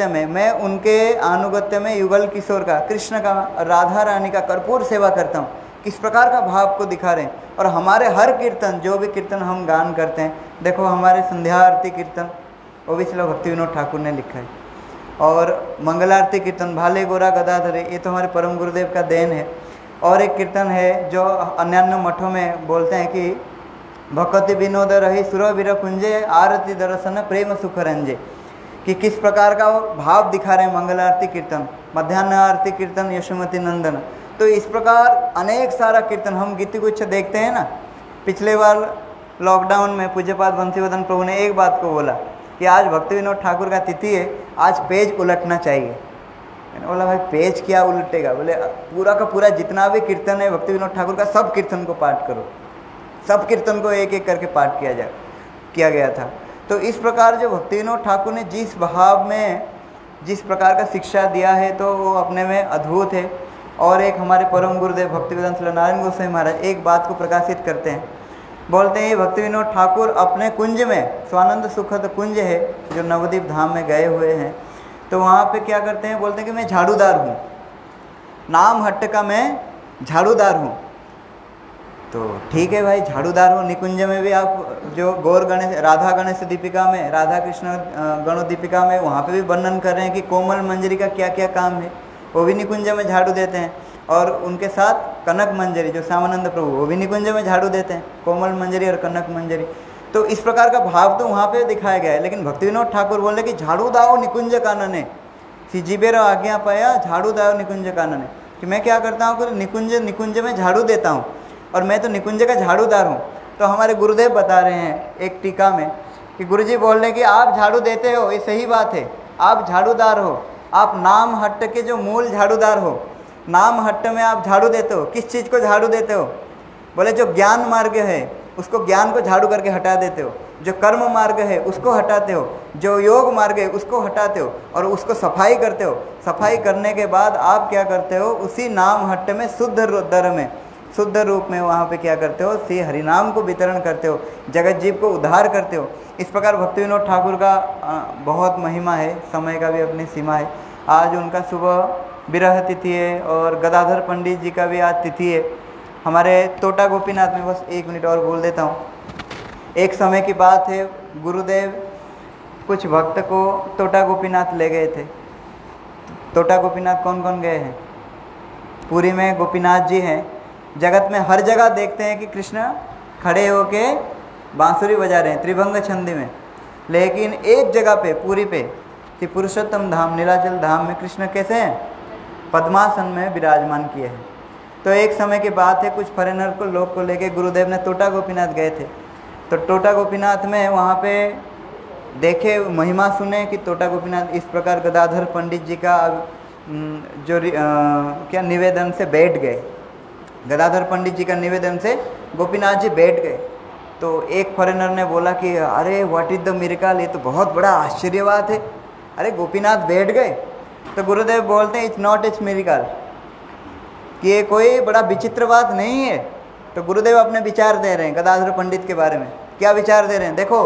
अनुगत्य में युगल किशोर का, कृष्ण का, राधा रानी का कर्पूर सेवा करता हूँ। किस प्रकार का भाव को दिखा रहे हैं। और हमारे हर कीर्तन, जो भी कीर्तन हम गान करते हैं, देखो हमारे संध्या आरती कीर्तन वो भी श्री भक्ति विनोद ठाकुर ने लिखा है, और मंगलारती कीर्तन भाले गोरा गदाधरे ये तो हमारे परम गुरुदेव का देन है। और एक कीर्तन है जो अन्यान्य मठों में बोलते हैं कि भक्ति विनोद रही सुर वीर कुंजे आरती दर्शन प्रेम सुख रंजे, कि किस प्रकार का वो भाव दिखा रहे हैं मंगल आरती कीर्तन, मध्याह्न आरती कीर्तन यशोमती नंदन। तो इस प्रकार अनेक सारा कीर्तन हम गीति गुच्छ देखते हैं ना। पिछले बार लॉकडाउन में पूज्यपाद बंसीवर्धन प्रभु ने एक बात को बोला कि आज भक्ति विनोद ठाकुर का तिथि है, आज पेज उलटना चाहिए। मैंने बोला भाई पेज क्या उलटेगा? बोले पूरा का पूरा जितना भी कीर्तन है भक्ति विनोद ठाकुर का सब कीर्तन को पाठ करो, सब कीर्तन को एक एक करके पाठ किया गया था। तो इस प्रकार जो भक्ति विनोद ठाकुर ने जिस भाव में जिस प्रकार का शिक्षा दिया है तो वो अपने में अद्भुत है। और एक हमारे परम गुरुदेव भक्ति वेदांत नारायण गोसाई महाराज एक बात को प्रकाशित करते हैं, बोलते हैं भक्ति विनोद ठाकुर अपने कुंज में, स्वानंद सुखद कुंज है जो नवद्वीप धाम में गए हुए हैं, तो वहाँ पे क्या करते हैं, बोलते हैं कि मैं झाड़ूदार हूँ, नाम हट्ट का मैं झाड़ूदार हूँ। तो ठीक है भाई, झाड़ूदार हो। निकुंज में भी आप जो गौर गणेश राधा गणेश दीपिका में, राधा कृष्ण गणो दीपिका में, वहाँ पे भी वर्णन कर रहे हैं कि कोमल मंजरी का क्या क्या काम है, वो भी निकुंज में झाड़ू देते हैं। और उनके साथ कनक मंजरी जो श्यामानंद प्रभु, वो भी निकुंज में झाड़ू देते हैं, कोमल मंजरी और कनक मंजरी। तो इस प्रकार का भाव तो वहाँ पे दिखाया गया है। लेकिन भक्ति विनोद ठाकुर बोले कि झाड़ू दाओ निकुंज कानने, सी जीबेरो आज्ञा पाया झाड़ू दाओ निकुंज कानने, कि मैं क्या करता हूँ कि निकुंज में झाड़ू देता हूँ और मैं तो निकुंज का झाड़ूदार हूँ। तो हमारे गुरुदेव बता रहे हैं एक टीका में कि गुरुजी बोल रहे हैं कि आप झाड़ू देते हो, ये सही बात है, आप झाड़ूदार हो, आप नाम हट्ट के जो मूल झाड़ूदार हो, नाम हट्ट में आप झाड़ू देते हो। किस चीज़ को झाड़ू देते हो? बोले जो ज्ञान मार्ग है उसको, ज्ञान को झाड़ू करके हटा देते हो, जो कर्म मार्ग है उसको हटाते हो, जो योग मार्ग है उसको हटाते हो और उसको सफाई करते हो। सफाई करने के बाद आप क्या करते हो, उसी नाम हट्ट में शुद्ध दर में, शुद्ध रूप में वहाँ पे क्या करते हो, श्री हरिनाम को वितरण करते हो, जगत जीव को उद्धार करते हो। इस प्रकार भक्ति विनोद ठाकुर का बहुत महिमा है, समय का भी अपनी सीमा है। आज उनका सुबह विरह तिथि है और गदाधर पंडित जी का भी आज तिथि है। हमारे तोटा गोपीनाथ में, बस एक मिनट और बोल देता हूँ, एक समय की बात है, गुरुदेव कुछ भक्त को तोटा गोपीनाथ ले गए थे। तोटा गोपीनाथ कौन कौन गए हैं? पुरी में गोपीनाथ जी हैं। जगत में हर जगह देखते हैं कि कृष्ण खड़े होके बांसुरी बजा रहे हैं त्रिभंग छंदी में, लेकिन एक जगह पे पुरी पे कि पुरुषोत्तम धाम नीलाचल धाम में कृष्ण कैसे हैं? पद्मासन में विराजमान किए हैं। तो एक समय की बात है, कुछ फॉरेनर को लोग को लेके गुरुदेव ने तोटा गोपीनाथ गए थे। तो टोटा गोपीनाथ में वहाँ पे देखे, महिमा सुने कि तोटा गोपीनाथ इस प्रकार गदाधर पंडित जी का जो क्या निवेदन से बैठ गए, गदाधर पंडित जी का निवेदन से गोपीनाथ जी बैठ गए। तो एक फॉरेनर ने बोला कि अरे व्हाट इज़ द मिरेकल, ये तो बहुत बड़ा आश्चर्य बात है, अरे गोपीनाथ बैठ गए। तो गुरुदेव बोलते हैं इट्स नॉट इट्स मिरेकल, कि ये कोई बड़ा विचित्र बात नहीं है। तो गुरुदेव अपने विचार दे रहे हैं गदाधर पंडित के बारे में। क्या विचार दे रहे हैं? देखो,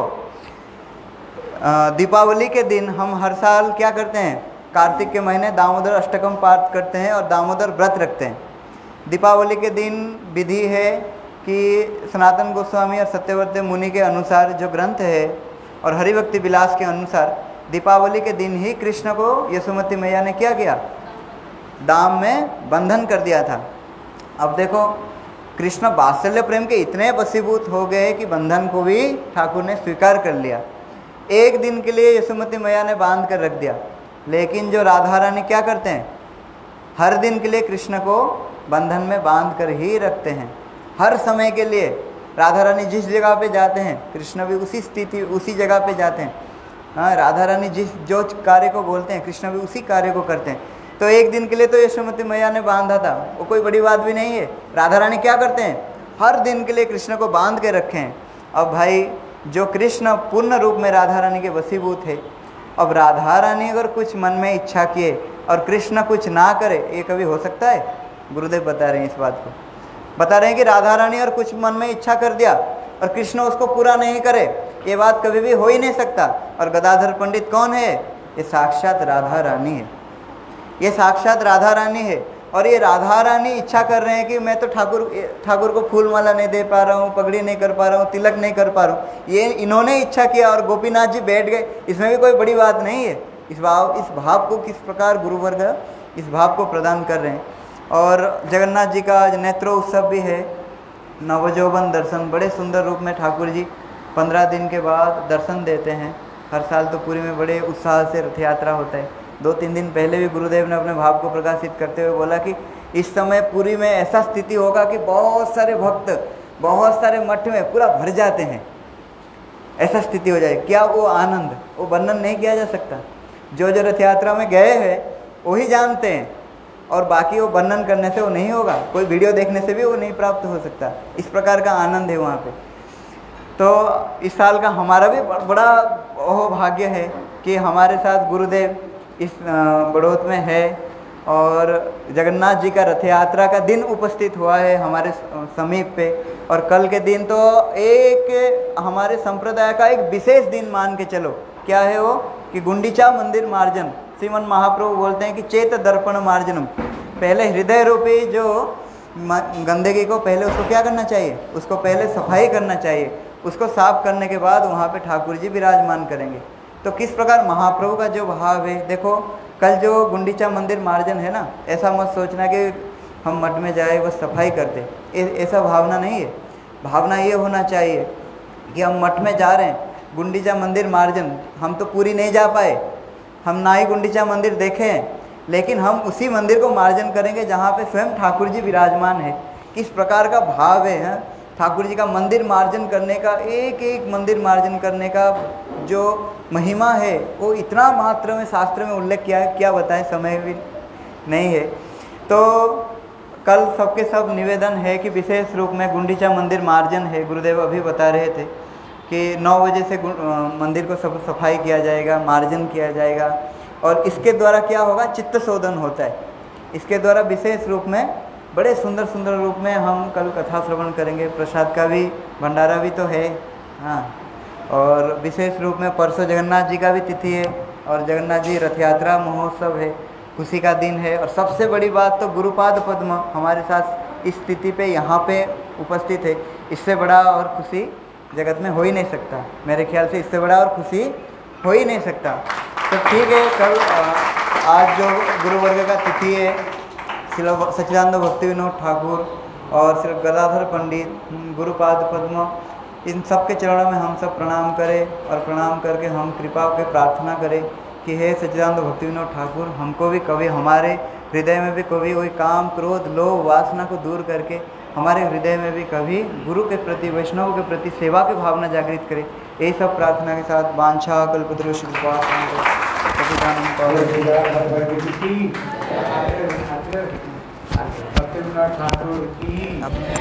दीपावली के दिन हम हर साल क्या करते हैं, कार्तिक के महीने दामोदर अष्टकम पाठ करते हैं और दामोदर व्रत रखते हैं। दीपावली के दिन विधि है कि सनातन गोस्वामी और सत्यव्रत मुनि के अनुसार जो ग्रंथ है और हरिभक्ति विलास के अनुसार दीपावली के दिन ही कृष्ण को यशोमती मैया ने क्या किया, दाम में बंधन कर दिया था। अब देखो, कृष्ण वात्सल्य प्रेम के इतने वशीभूत हो गए कि बंधन को भी ठाकुर ने स्वीकार कर लिया। एक दिन के लिए यशोमती मैया ने बांध कर रख दिया, लेकिन जो राधा रानी क्या करते हैं, हर दिन के लिए कृष्ण को बंधन में बांध कर ही रखते हैं। हर समय के लिए राधा रानी जिस जगह पे जाते हैं कृष्ण भी उसी स्थिति उसी जगह पे जाते हैं। हाँ, राधा रानी जो कार्य को बोलते हैं कृष्ण भी उसी कार्य को करते हैं। तो एक दिन के लिए तो यशोमती मैया ने बांधा था, वो कोई बड़ी बात भी नहीं है। राधा रानी क्या करते हैं, हर दिन के लिए कृष्ण को बांध के रखे हैं। अब भाई, जो कृष्ण पूर्ण रूप में राधा रानी के वशीभूत है, अब राधा रानी अगर कुछ मन में इच्छा किए और कृष्ण कुछ ना करे, ये कभी हो सकता है? गुरुदेव बता रहे हैं इस बात को, बता रहे हैं कि राधा रानी और कुछ मन में इच्छा कर दिया और कृष्ण उसको पूरा नहीं करे, ये बात कभी भी हो ही नहीं सकता। और गदाधर पंडित कौन है? ये साक्षात राधा रानी है, ये साक्षात राधा रानी है। और ये राधा रानी इच्छा कर रहे हैं कि मैं तो ठाकुर को फूल माला नहीं दे पा रहा हूँ, पगड़ी नहीं कर पा रहा हूँ, तिलक नहीं कर पा रहा हूँ, ये इन्होंने इच्छा किया और गोपीनाथ जी बैठ गए, इसमें भी कोई बड़ी बात नहीं है। इस भाव को किस प्रकार गुरुवर्ग इस भाव को प्रदान कर रहे हैं। और जगन्नाथ जी का आज नेत्रोत्सव भी है, नवजौवन दर्शन, बड़े सुंदर रूप में ठाकुर जी 15 दिन के बाद दर्शन देते हैं। हर साल तो पुरी में बड़े उत्साह से रथ यात्रा होता है। 2-3 दिन पहले भी गुरुदेव ने अपने भाव को प्रकाशित करते हुए बोला कि इस समय पुरी में ऐसा स्थिति होगा कि बहुत सारे भक्त बहुत सारे मठ में पूरा भर जाते हैं, ऐसा स्थिति हो जाए। क्या वो आनंद, वो वर्णन नहीं किया जा सकता। जो रथ यात्रा में गए हैं वही जानते हैं, और बाकी वो वर्णन करने से वो नहीं होगा, कोई वीडियो देखने से भी वो नहीं प्राप्त हो सकता। इस प्रकार का आनंद है वहाँ पे। तो इस साल का हमारा भी बड़ा भाग्य है कि हमारे साथ गुरुदेव इस बड़ौत में है, और जगन्नाथ जी का रथ यात्रा का दिन उपस्थित हुआ है हमारे समीप पे। और कल के दिन तो एक हमारे संप्रदाय का एक विशेष दिन मान के चलो। क्या है वो कि गुंडीचा मंदिर मार्जन, श्रीमन महाप्रभु बोलते हैं कि चेत दर्पण मार्जनम। पहले हृदय रूपी जो गंदगी को पहले उसको क्या करना चाहिए, उसको पहले सफाई करना चाहिए। उसको साफ करने के बाद वहाँ पे ठाकुर जी विराजमान करेंगे। तो किस प्रकार महाप्रभु का जो भाव है, देखो कल जो गुंडीचा मंदिर मार्जन है ना, ऐसा मत सोचना कि हम मठ में जाए बस सफाई करते, ऐसा भावना नहीं है। भावना ये होना चाहिए कि हम मठ में जा रहे हैं, गुंडीचा मंदिर मार्जन हम तो पूरी नहीं जा पाए, हम ना ही गुंडीचा मंदिर देखे हैं, लेकिन हम उसी मंदिर को मार्जन करेंगे जहाँ पे स्वयं ठाकुर जी विराजमान है। किस प्रकार का भाव है ठाकुर जी का मंदिर मार्जन करने का, एक एक मंदिर मार्जन करने का जो महिमा है वो इतना मात्र में शास्त्र में उल्लेख किया है, क्या बताएं, समय भी नहीं है। तो कल सबके सब निवेदन है कि विशेष रूप में गुंडीचा मंदिर मार्जन है। गुरुदेव अभी बता रहे थे कि 9 बजे से मंदिर को सब सफाई किया जाएगा, मार्जन किया जाएगा, और इसके द्वारा क्या होगा, चित्त शोधन होता है। इसके द्वारा विशेष रूप में बड़े सुंदर सुंदर रूप में हम कल कथा श्रवण करेंगे। प्रसाद का भी भंडारा भी तो है, हाँ। और विशेष रूप में परसों जगन्नाथ जी का भी तिथि है, और जगन्नाथ जी रथ यात्रा महोत्सव है, खुशी का दिन है। और सबसे बड़ी बात तो गुरुपाद पद्म हमारे साथ इस स्थिति पे यहाँ पे उपस्थित है। इससे बड़ा और खुशी जगत में हो ही नहीं सकता, मेरे ख्याल से इससे बड़ा और खुशी हो ही नहीं सकता। तो ठीक है, कल आज जो गुरुवर्ग का तिथि है, श्री सच्चिदानंद भक्ति विनोद ठाकुर और श्री गदाधर पंडित, गुरुपाद पद्म, इन सब के चरणों में हम सब प्रणाम करें, और प्रणाम करके हम कृपा के प्रार्थना करें कि हे सच्चिदानंद भक्ति विनोद ठाकुर, हमको भी कभी हमारे हृदय में भी कभी वही काम क्रोध लोभ वासना को दूर करके हमारे हृदय में भी कभी गुरु के प्रति, वैष्णव के प्रति सेवा की भावना जागृत करें। यही सब प्रार्थना के साथ वांछा कल्पतरुषि ठाकुर की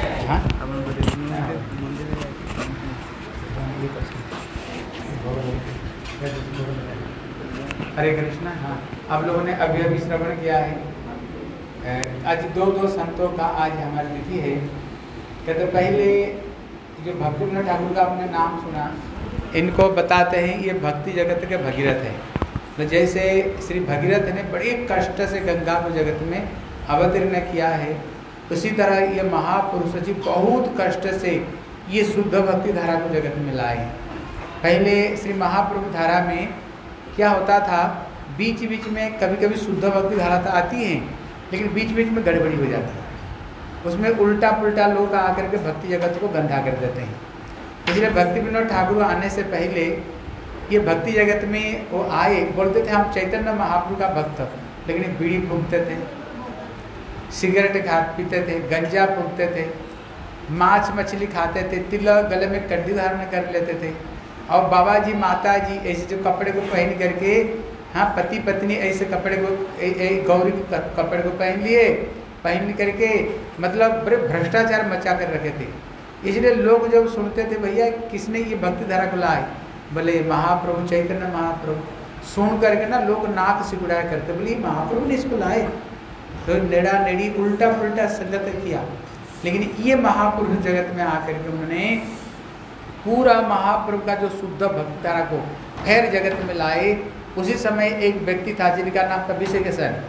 हरे कृष्णा। हाँ, आप लोगों ने अभी अभी श्रवण किया है। आज दो संतों का आज हमारी तिथि है। कहते पहले जो भक्ति विनोद ठाकुर का आपने नाम सुना, इनको बताते हैं ये भक्ति जगत के भगीरथ है। तो जैसे श्री भगीरथ ने बड़े कष्ट से गंगा को जगत में अवतीर्ण किया है, उसी तरह ये महापुरुष जी बहुत कष्ट से ये शुद्ध भक्ति धारा को जगत में लाए हैं। पहले श्री महाप्रभु धारा में क्या होता था, बीच बीच में कभी कभी शुद्ध भक्ति धारा तो आती है, लेकिन बीच बीच में गड़बड़ी हो जाती है, उसमें उल्टा पुल्टा लोग आकर के भक्ति जगत को गंदा कर देते हैं। इसलिए भक्ति विनोद ठाकुर आने से पहले ये भक्ति जगत में वो आए, बोलते थे हम चैतन्य महाप्रभु का भक्त, लेकिन बीड़ी फूंकते थे, सिगरेट पीते थे, गंजा फूंकते थे, मांस मछली खाते थे, तिलक गले में कड्डी धारण कर लेते थे, और बाबा जी माता जी ऐसे जो कपड़े को पहन करके, हाँ पति पत्नी ऐसे कपड़े को गौरी कपड़े को पहन करके मतलब बड़े भ्रष्टाचार मचा कर रखे थे। इसलिए लोग जब सुनते थे भैया किसने ये भक्ति धारा को लाए, बोले महाप्रभु चैतन्य महाप्रभु, सुन करके ना लोग नाक सिकुड़ाया करते, बोले महाप्रभु ने इसको लाए, तो नेड़ा नेड़ी उल्टा पुल्टा संगत किया। लेकिन ये महापुरुष जगत में आकर के उन्होंने पूरा महाप्रभु का जो शुद्ध भक्ति धारा को फिर जगत में लाए। उसी समय एक व्यक्ति था जिनका नाम था विषयकेशन,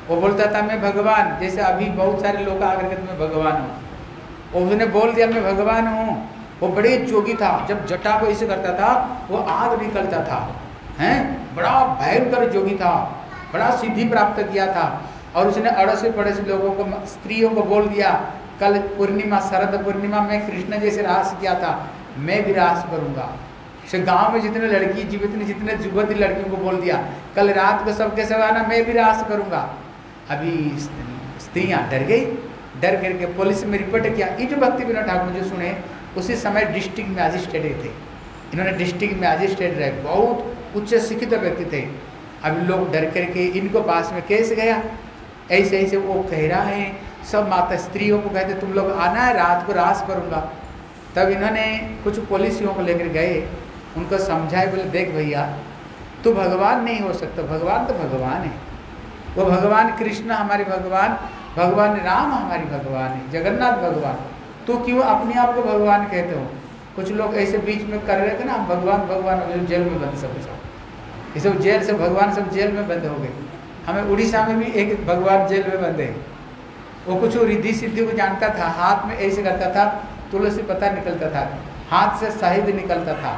वो बोलता था मैं भगवान, जैसे अभी बहुत सारे लोग आकर के मैं भगवान हूँ, उसने बोल दिया मैं भगवान हूँ। वो बड़े जोगी था, जब जटा को ऐसे करता था वो आग निकलता था, हैं, बड़ा भयंकर जोगी था, बड़ा सिद्धि प्राप्त किया था। और उसने अड़ोसी पड़ोसी लोगों को, स्त्रियों को बोल दिया कल पूर्णिमा, शरद पूर्णिमा में कृष्ण जैसे रास किया था, मैं भी रास करूँगा। से गांव में जितने लड़की जितने युवती लड़कियों को बोल दिया कल रात को सबके सब आना, मैं भी रास करूँगा। अभी स्त्रियाँ डर गई, डर करके पुलिस में रिपोर्ट किया। ये जो भक्ति विनोद ठाकुर जो सुने उसी समय डिस्ट्रिक्ट मैजिस्ट्रेट थे, इन्होंने डिस्ट्रिक्ट मैजिस्ट्रेट रहे, बहुत उच्च शिक्षित व्यक्ति थे। अभी लोग डर करके इनको पास में केस गया, ऐसे ऐसे वो कह रहा है, सब माता स्त्रियों को कहते तुम लोग आना है रात को रास करूँगा। तब इन्होंने कुछ पुलिसियों को लेकर गए, उनको समझाए, बोले देख भैया तू भगवान नहीं हो सकता, भगवान तो भगवान है, वो भगवान कृष्ण हमारे भगवान, भगवान राम हमारी भगवान है, जगन्नाथ भगवान, तो क्यों अपने आप को भगवान कहते हो। कुछ लोग ऐसे बीच में कर रहे थे ना, भगवान भगवान, जेल में बंद सब ये सब जेल से भगवान सब जेल में बंद हो गए। हमें उड़ीसा में भी एक भगवान जेल में बंद है, वो कुछ रिद्धि सिद्धि को जानता था, हाथ में ऐसे करता था, तुलसी पत्ता निकलता था, हाथ से शहद निकलता था,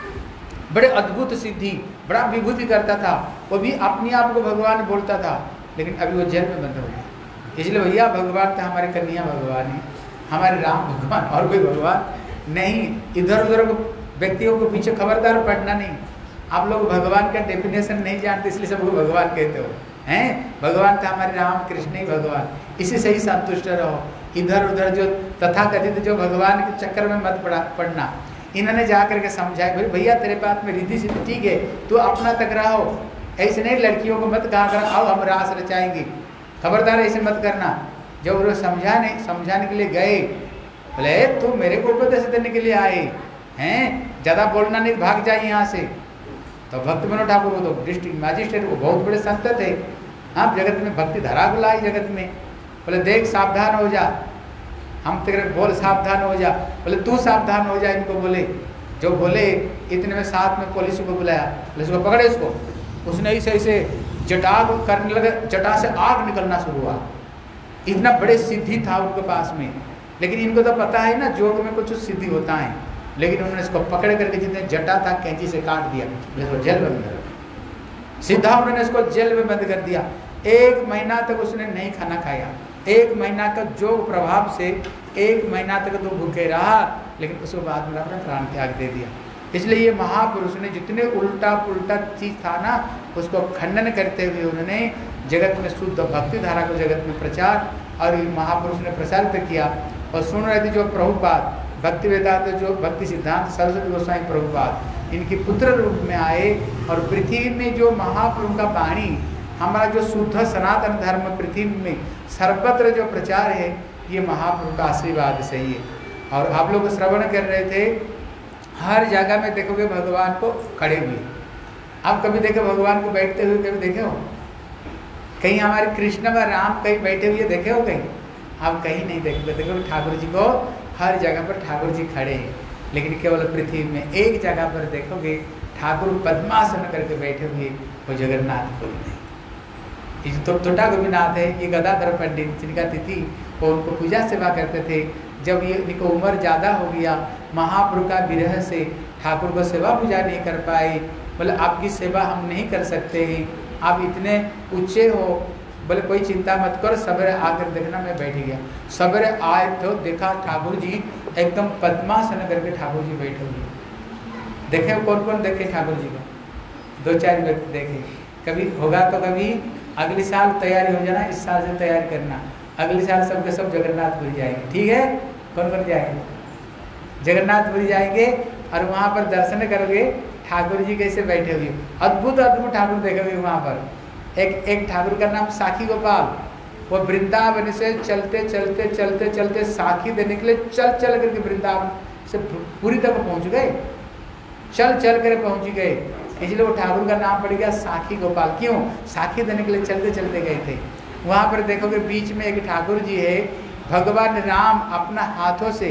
बड़े अद्भुत सिद्धि, बड़ा विभूति करता था, वो भी अपने आप को भगवान बोलता था, लेकिन अभी वो जेल में बंद हो गया। इसलिए भैया भगवान तो हमारे कन्हैया भगवान है, हमारे राम भगवान, और कोई भगवान नहीं। इधर उधर व्यक्तियों को पीछे खबरदार पड़ना नहीं। आप लोग भगवान का डेफिनेशन नहीं जानते, इसलिए सबको भगवान कहते हो, हैं। भगवान तो हमारे राम कृष्ण ही भगवान, इसी से ही संतुष्ट रहो। इधर उधर जो तथाकथित जो भगवान के चक्कर में मत पड़ना। इन्होंने जा करके समझाया, भाई भैया तेरे पास में रिद्धि सिद्धि ठीक है, तू अपना तक रहो, ऐसे नहीं लड़कियों को मत कहा कर आओ हम रास रचाएंगे, खबरदार ऐसे मत करना। जब वो समझाने के लिए गए, बोले तू मेरे को उपदेश देने के लिए आए हैं, ज़्यादा बोलना नहीं, भाग जाए यहाँ से। तो भक्त विनोद ठाकुर वो तो डिस्ट्रिक्ट मैजिस्ट्रेट, वो बहुत बड़े संत थे, हाँ, जगत में भक्ति धारा को लाई जगत में। बोले देख सावधान हो जा, हम तेरे बोल सावधान हो जा, बोले तू सावधान हो जा, इनको बोले। जो बोले इतने में साथ में पुलिस को बुलाया, पुलिस को पकड़े इसको। उसने ऐसे जटा को करने लगा, जटा से आग निकलना शुरू हुआ। इतना बड़े सिद्धि था उनके पास में, लेकिन इनको तो पता है ना योग में कुछ सिद्धि होता है, लेकिन उन्होंने इसको पकड़ करके जितने जटा था कैंची से काट दिया, इसको जेल में बंद कर सीधा उन्होंने इसको जेल में बंद कर दिया। 1 महीना तक उसने नहीं खाना खाया, 1 महीना तक योग प्रभाव से 1 महीना तक तो भूखे रहा, लेकिन उसके बाद में अपना प्राण त्याग दे दिया। इसलिए ये महापुरुष ने जितने उल्टा पुल्टा चीज था ना, उसको खंडन करते हुए उन्होंने जगत में शुद्ध भक्ति धारा को जगत में प्रचार, और महापुरुष ने प्रसारित किया। और सुन रहे थे जो प्रभुपाद भक्ति वेदांत, जो भक्ति सिद्धांत सरस्वती गोस्वामी प्रभुपाद, इनके पुत्र रूप में आए, और पृथ्वी में जो महाप्रभु का वाणी, हमारा जो शुद्ध सनातन धर्म पृथ्वी में सर्वत्र जो प्रचार है, ये महाप्रभु का आशीर्वाद से ही है। और आप लोग श्रवण कर रहे थे, हर जगह में देखोगे भगवान को खड़े हुए। आप कभी देखे भगवान को बैठते हुए, कभी देखे हो? कहीं हमारे कृष्ण व राम कहीं बैठे हुए देखे हो? कहीं आप कहीं नहीं देखोगे। देखो ठाकुर जी को हर जगह पर ठाकुर जी खड़े हैं, लेकिन केवल पृथ्वी में एक जगह पर देखोगे ठाकुर पद्मासन करके बैठे हुए, वो जगन्नाथ पुरी में। तो छोटा गोपीनाथ है, ये गदाधर पंडित जिनका तिथि, वो उनको पूजा सेवा करते थे। जब ये इनको उम्र ज़्यादा हो गया, महाप्रभु का विरह से ठाकुर को सेवा पूजा नहीं कर पाए, बोले आपकी सेवा हम नहीं कर सकते हैं, आप इतने ऊंचे हो, बोले कोई चिंता मत करो, सवेरे आकर देखना। मैं बैठ गया, सवेरे आए तो देखा ठाकुर जी एकदम पद्मासन करके ठाकुर जी बैठे हुए। देखे कौन कौन देखे ठाकुर जी को? 2-4 व्यक्ति देखे। कभी होगा तो कभी अगले साल तैयारी हो जाना, इस साल से तैयारी करना, अगले साल सबके सब जगन्नाथपुरी जाएंगे। ठीक है, कौन कौन जाएंगे? जगन्नाथपुरी जाएंगे और वहाँ पर दर्शन करोगे ठाकुर जी कैसे बैठे हुए, अद्भुत अद्भुत ठाकुर देखोगे वहाँ पर। एक ठाकुर का नाम साखी गोपाल, वो वृंदावन से चलते चलते चलते चलते साखी देने के लिए चल करके वृंदावन से पूरी तक पहुँच गए, चल कर पहुँच गए। इसलिए वो ठाकुर का नाम पड़ गया साखी गोपाल। क्यों? साखी देने के लिए चलते चलते गए थे। वहाँ पर देखोगे बीच में एक ठाकुर जी है, भगवान राम अपना हाथों से,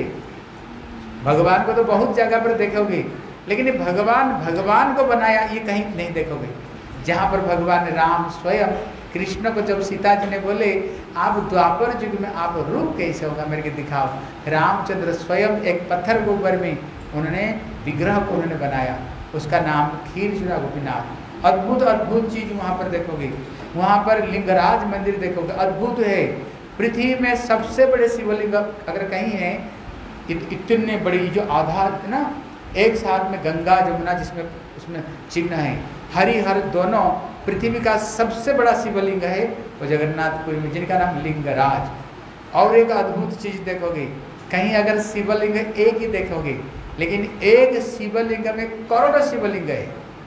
भगवान को तो बहुत जगह पर देखोगे, लेकिन भगवान को बनाया ये कहीं नहीं देखोगे। जहाँ पर भगवान राम स्वयं कृष्ण को जब सीता जी ने बोले आप द्वापर युग में आप रूप कैसे होगा मेरे को दिखाओ, रामचंद्र स्वयं एक पत्थर के ऊपर में उन्होंने विग्रह को उन्होंने बनाया, उसका नाम क्षीरचूड़ा गोपीनाथ। अद्भुत अद्भुत चीज वहाँ पर देखोगे, वहाँ पर लिंगराज मंदिर देखोगे, अद्भुत है। पृथ्वी में सबसे बड़े शिवलिंग अगर कहीं है, इतने बड़ी जो आधार है ना, एक साथ में गंगा जमुना जिसमें उसमें चिन्ह है, हरिहर दोनों, पृथ्वी का सबसे बड़ा शिवलिंग है वो जगन्नाथपुरी में, जिनका नाम लिंगराज। और एक अद्भुत चीज देखोगे, कहीं अगर शिवलिंग एक ही देखोगे, लेकिन एक शिवलिंग में करोड़ों शिवलिंग है,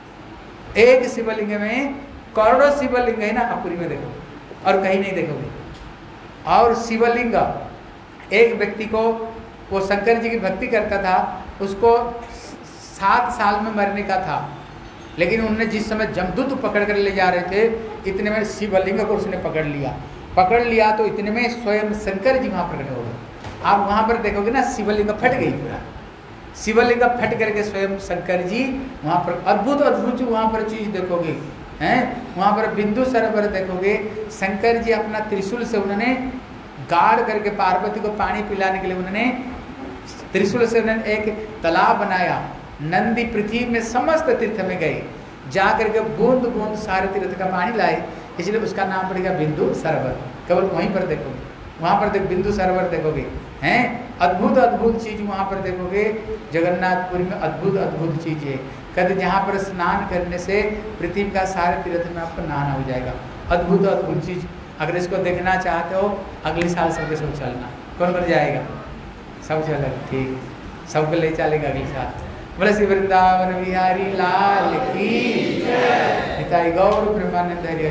एक शिवलिंग में करोड़ों शिवलिंग है ना, आप पुरी में देखोगे और कहीं नहीं देखोगे। और शिवलिंग एक व्यक्ति को, वो शंकर जी की भक्ति करता था, उसको 7 साल में मरने का था, लेकिन उन्होंने जिस समय जमदूत पकड़ कर ले जा रहे थे, इतने में शिवलिंग को उसने पकड़ लिया तो इतने में स्वयं शंकर जी वहाँ प्रकट हो गए। आप वहाँ पर देखोगे ना, शिवलिंग फट गई पूरा, शिवलिंग फट करके स्वयं शंकर जी वहाँ पर अद्भुत अद्भुत वहाँ पर चीज देखोगे हैं। वहाँ पर बिंदु सरोवर देखोगे, शंकर जी अपना त्रिशूल से उन्होंने गाड़ करके पार्वती को पानी पिलाने के लिए उन्होंने त्रिशूल से उन्होंने एक तालाब बनाया। नंदी पृथ्वी में समस्त तीर्थ में गए, जा करके बूंद बूंद सारे तीर्थ का पानी लाए, इसलिए उसका नाम पड़ेगा बिंदु सरोवर। केवल वहीं पर देखोगे, वहाँ पर बिंदु सरोवर देखोगे हैं। अद्भुत अद्भुत चीज वहाँ पर देखोगे, जगन्नाथपुरी में अद्भुत अद्भुत चीज है। कहते जहाँ पर स्नान करने से पृथ्वी का सारे तीर्थ में आपको नहाना हो जाएगा। अद्भुत अद्भुत चीज, अगर इसको देखना चाहते हो अगले साल सबके सब चलना। कौन कर जाएगा? सब चलेगा, ठीक, सबको ले चलेगा अगले साल। बोले श्री वृंदावन बिहारी लाल की निताई गौर प्रेमानंद हरि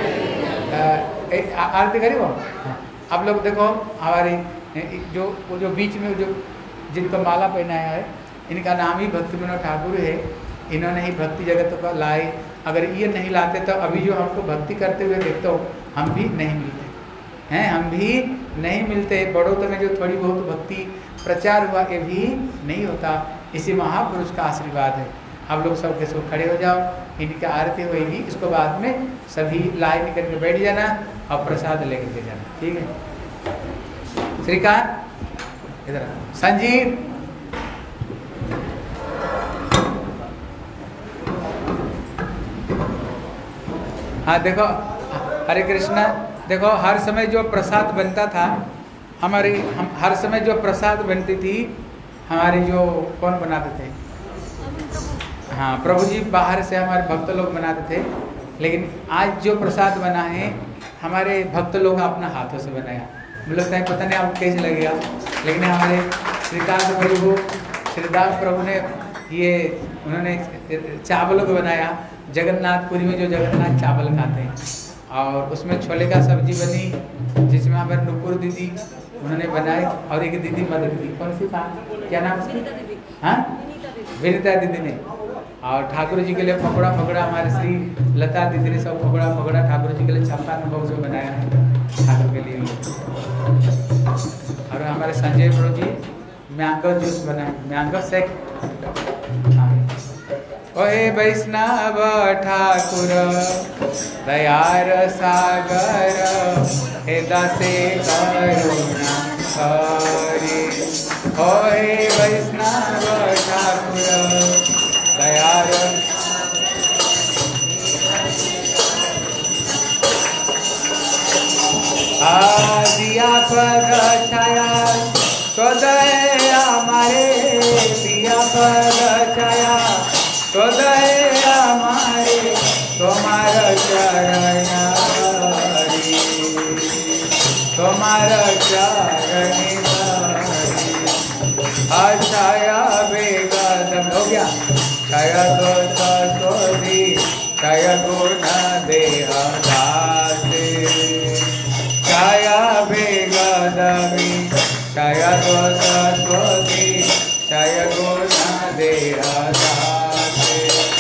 हरि। आरती करी वो। आप लोग देखो हमारी जो बीच में जो जिनको माला पहनाया है, इनका नाम ही भक्ति विनोद ठाकुर है। इन्होंने ही भक्ति जगत को लाए। अगर ये नहीं लाते तो अभी जो हमको भक्ति करते हुए देखते हो, हम भी नहीं मिलते हैं, हम भी नहीं मिलते। बड़ों में जो थोड़ी बहुत भक्ति प्रचार हुआ, ये भी नहीं होता। इसी महापुरुष का आशीर्वाद है। आप लोग सब के सब खड़े हो जाओ, इनकी आरती होगी, इसको बाद में सभी लाइन करके बैठ जाना और प्रसाद लेकर के जाना, ठीक है। श्रीकांत इधर, संजीव हाँ देखो, हरे कृष्णा। देखो हर समय जो प्रसाद बनता था हमारी, हम हर समय जो प्रसाद बनती थी हमारे, जो कौन बनाते थे? हाँ, प्रभु जी बाहर से हमारे भक्त लोग बनाते थे। लेकिन आज जो प्रसाद बना है हमारे भक्त लोग अपना हाथों से बनाया। मुझे लगता है पता नहीं आपको कैसे लगेगा, लेकिन हमारे श्रीकांत प्रभु, श्रीदास प्रभु ने ये उन्होंने चावलों को बनाया। जगन्नाथपुरी में जो जगन्नाथ चावल खाते हैं, और उसमें छोले का सब्जी बनी, जिसमें हमारे नुपुर दीदी उन्होंने बनाई, और एक दीदी मदद की। कौन सी था, क्या नाम? हाँ, विनीता दीदी ने। और ठाकुर जी के लिए पकौड़ा हमारे श्री लता दीदी ने सब पकौड़ा ठाकुर जी के लिए चंपा अनुभव से बनाया है ठाकुर के लिए। और हमारे संजय प्रभु जी मैंगो जूस बनाए, मैंगो शेक। ओहे वैष्णव ठाकुर दयार सागर, हे दासे करुणा करे। ओहे वैष्णव ठाकुर दयार, दिया पग छाया तो दया मारे, दिया पग छाया तो दया मारे, तुम्हारा चरण तुम्हारा चरण छाया बेगम हो गया। छाया तो सोधी छाया गुण देह दासे, छाया बेगमी छाया तो सोधी छाया गुण देह दासे।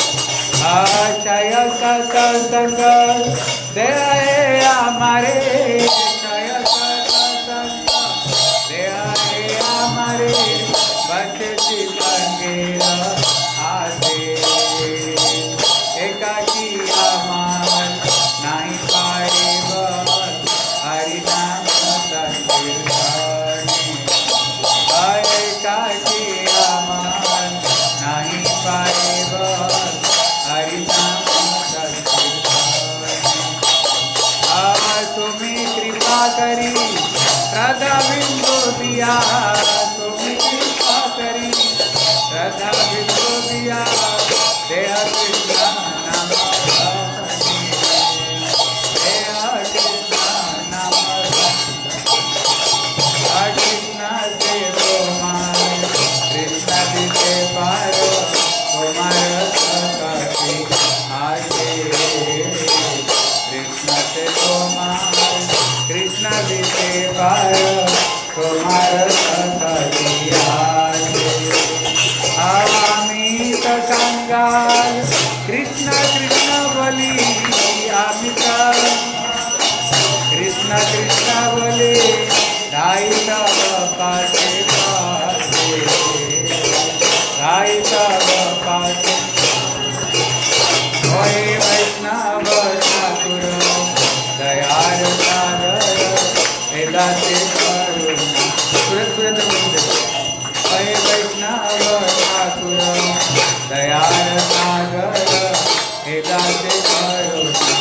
छाया सत्संग दे हमारे, छाया सत्संग दे हमारे, बचती संगेरा आसे। एकाकी हमार नहीं पाए अमित कंगाल कृष्ण कृष्ण बोली अमित कृष्ण कृष्ण बोले ढाई तब पासे पासे ढाई तब पासे ओए वैष्णव ठाकुर दयार सागर दाते करुणा तुरंत तुरंत बोलते ओए वैष्णव ठाकुर दयार सागर दाते करुणा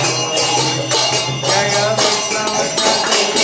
जय वैष्णव ठाकुर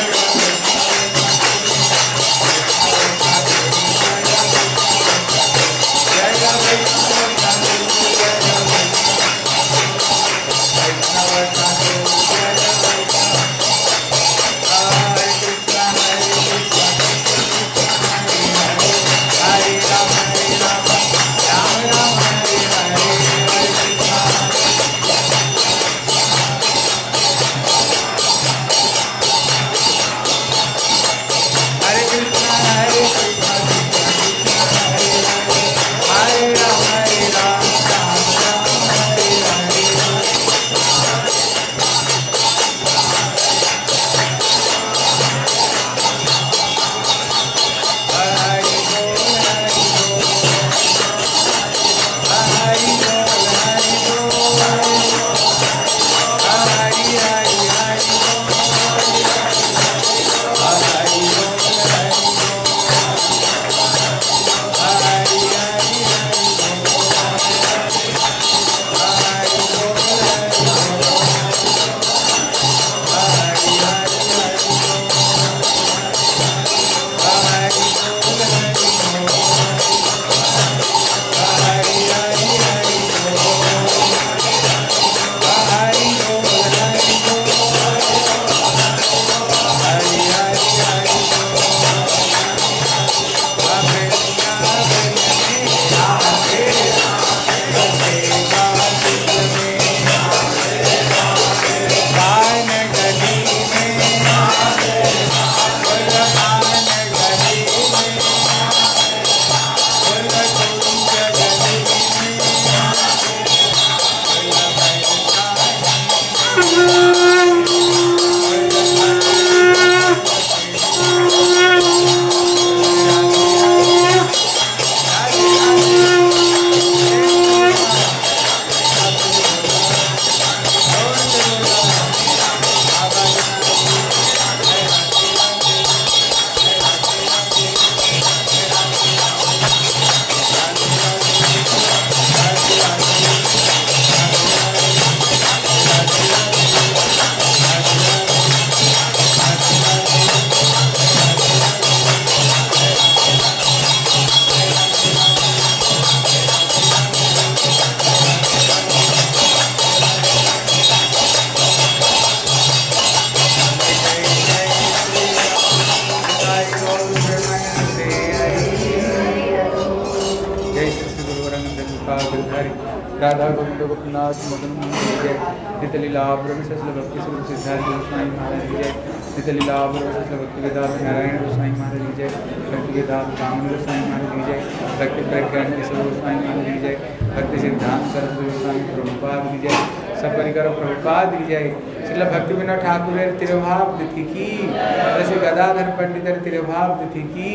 राधा गोविंद गोपीनाथ मदन मोहन जय नित्य लीला ब्रह्मशस्त्र भक्ति स्वरूप सिद्धार्थ गोस्वामी महाराज जय नित्य लीला ब्रह्मशस्त्र भक्ति वेदांत नारायण गोस्वामी महाराज जय भक्ति वेदांत कामन गोस्वामी महाराज जय भक्ति प्रज्ञान किशोर गोस्वामी महाराज जय भक्ति सिद्धांत सरस्वती गोस्वामी प्रभुपाद जय सपरिकर प्रभुपाद जय श्रील भक्ति विनोद ठाकुर तिरुभाव तिथि की श्री गदाधर पंडित तिरुभाव तिथि की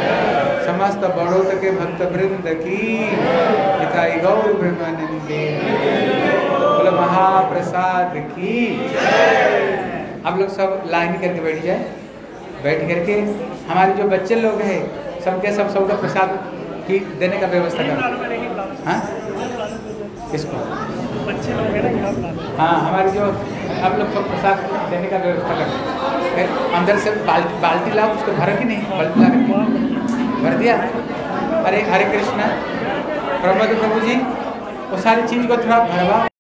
समस्त बड़ोत के भक्त वृंद की हिताई गौर ब्रह्मानंदे बोलो महाप्रसाद की। आप लोग सब लाइन करके बैठ जाए, बैठ करके हमारे जो बच्चे लोग हैं सबके सबका प्रसाद की देने का व्यवस्था करें। हाँ किसको? बच्चे लोग हैं ना, हाँ हमारे जो आप लोग सब प्रसाद देने का व्यवस्था करें। अंदर से बाल्टी लाओ, उसको भरा कि नहीं? बाल्टी ला भर दिया। अरे हरे कृष्णा प्रमोद प्रभु जी वो सारी चीज को थोड़ा भरवा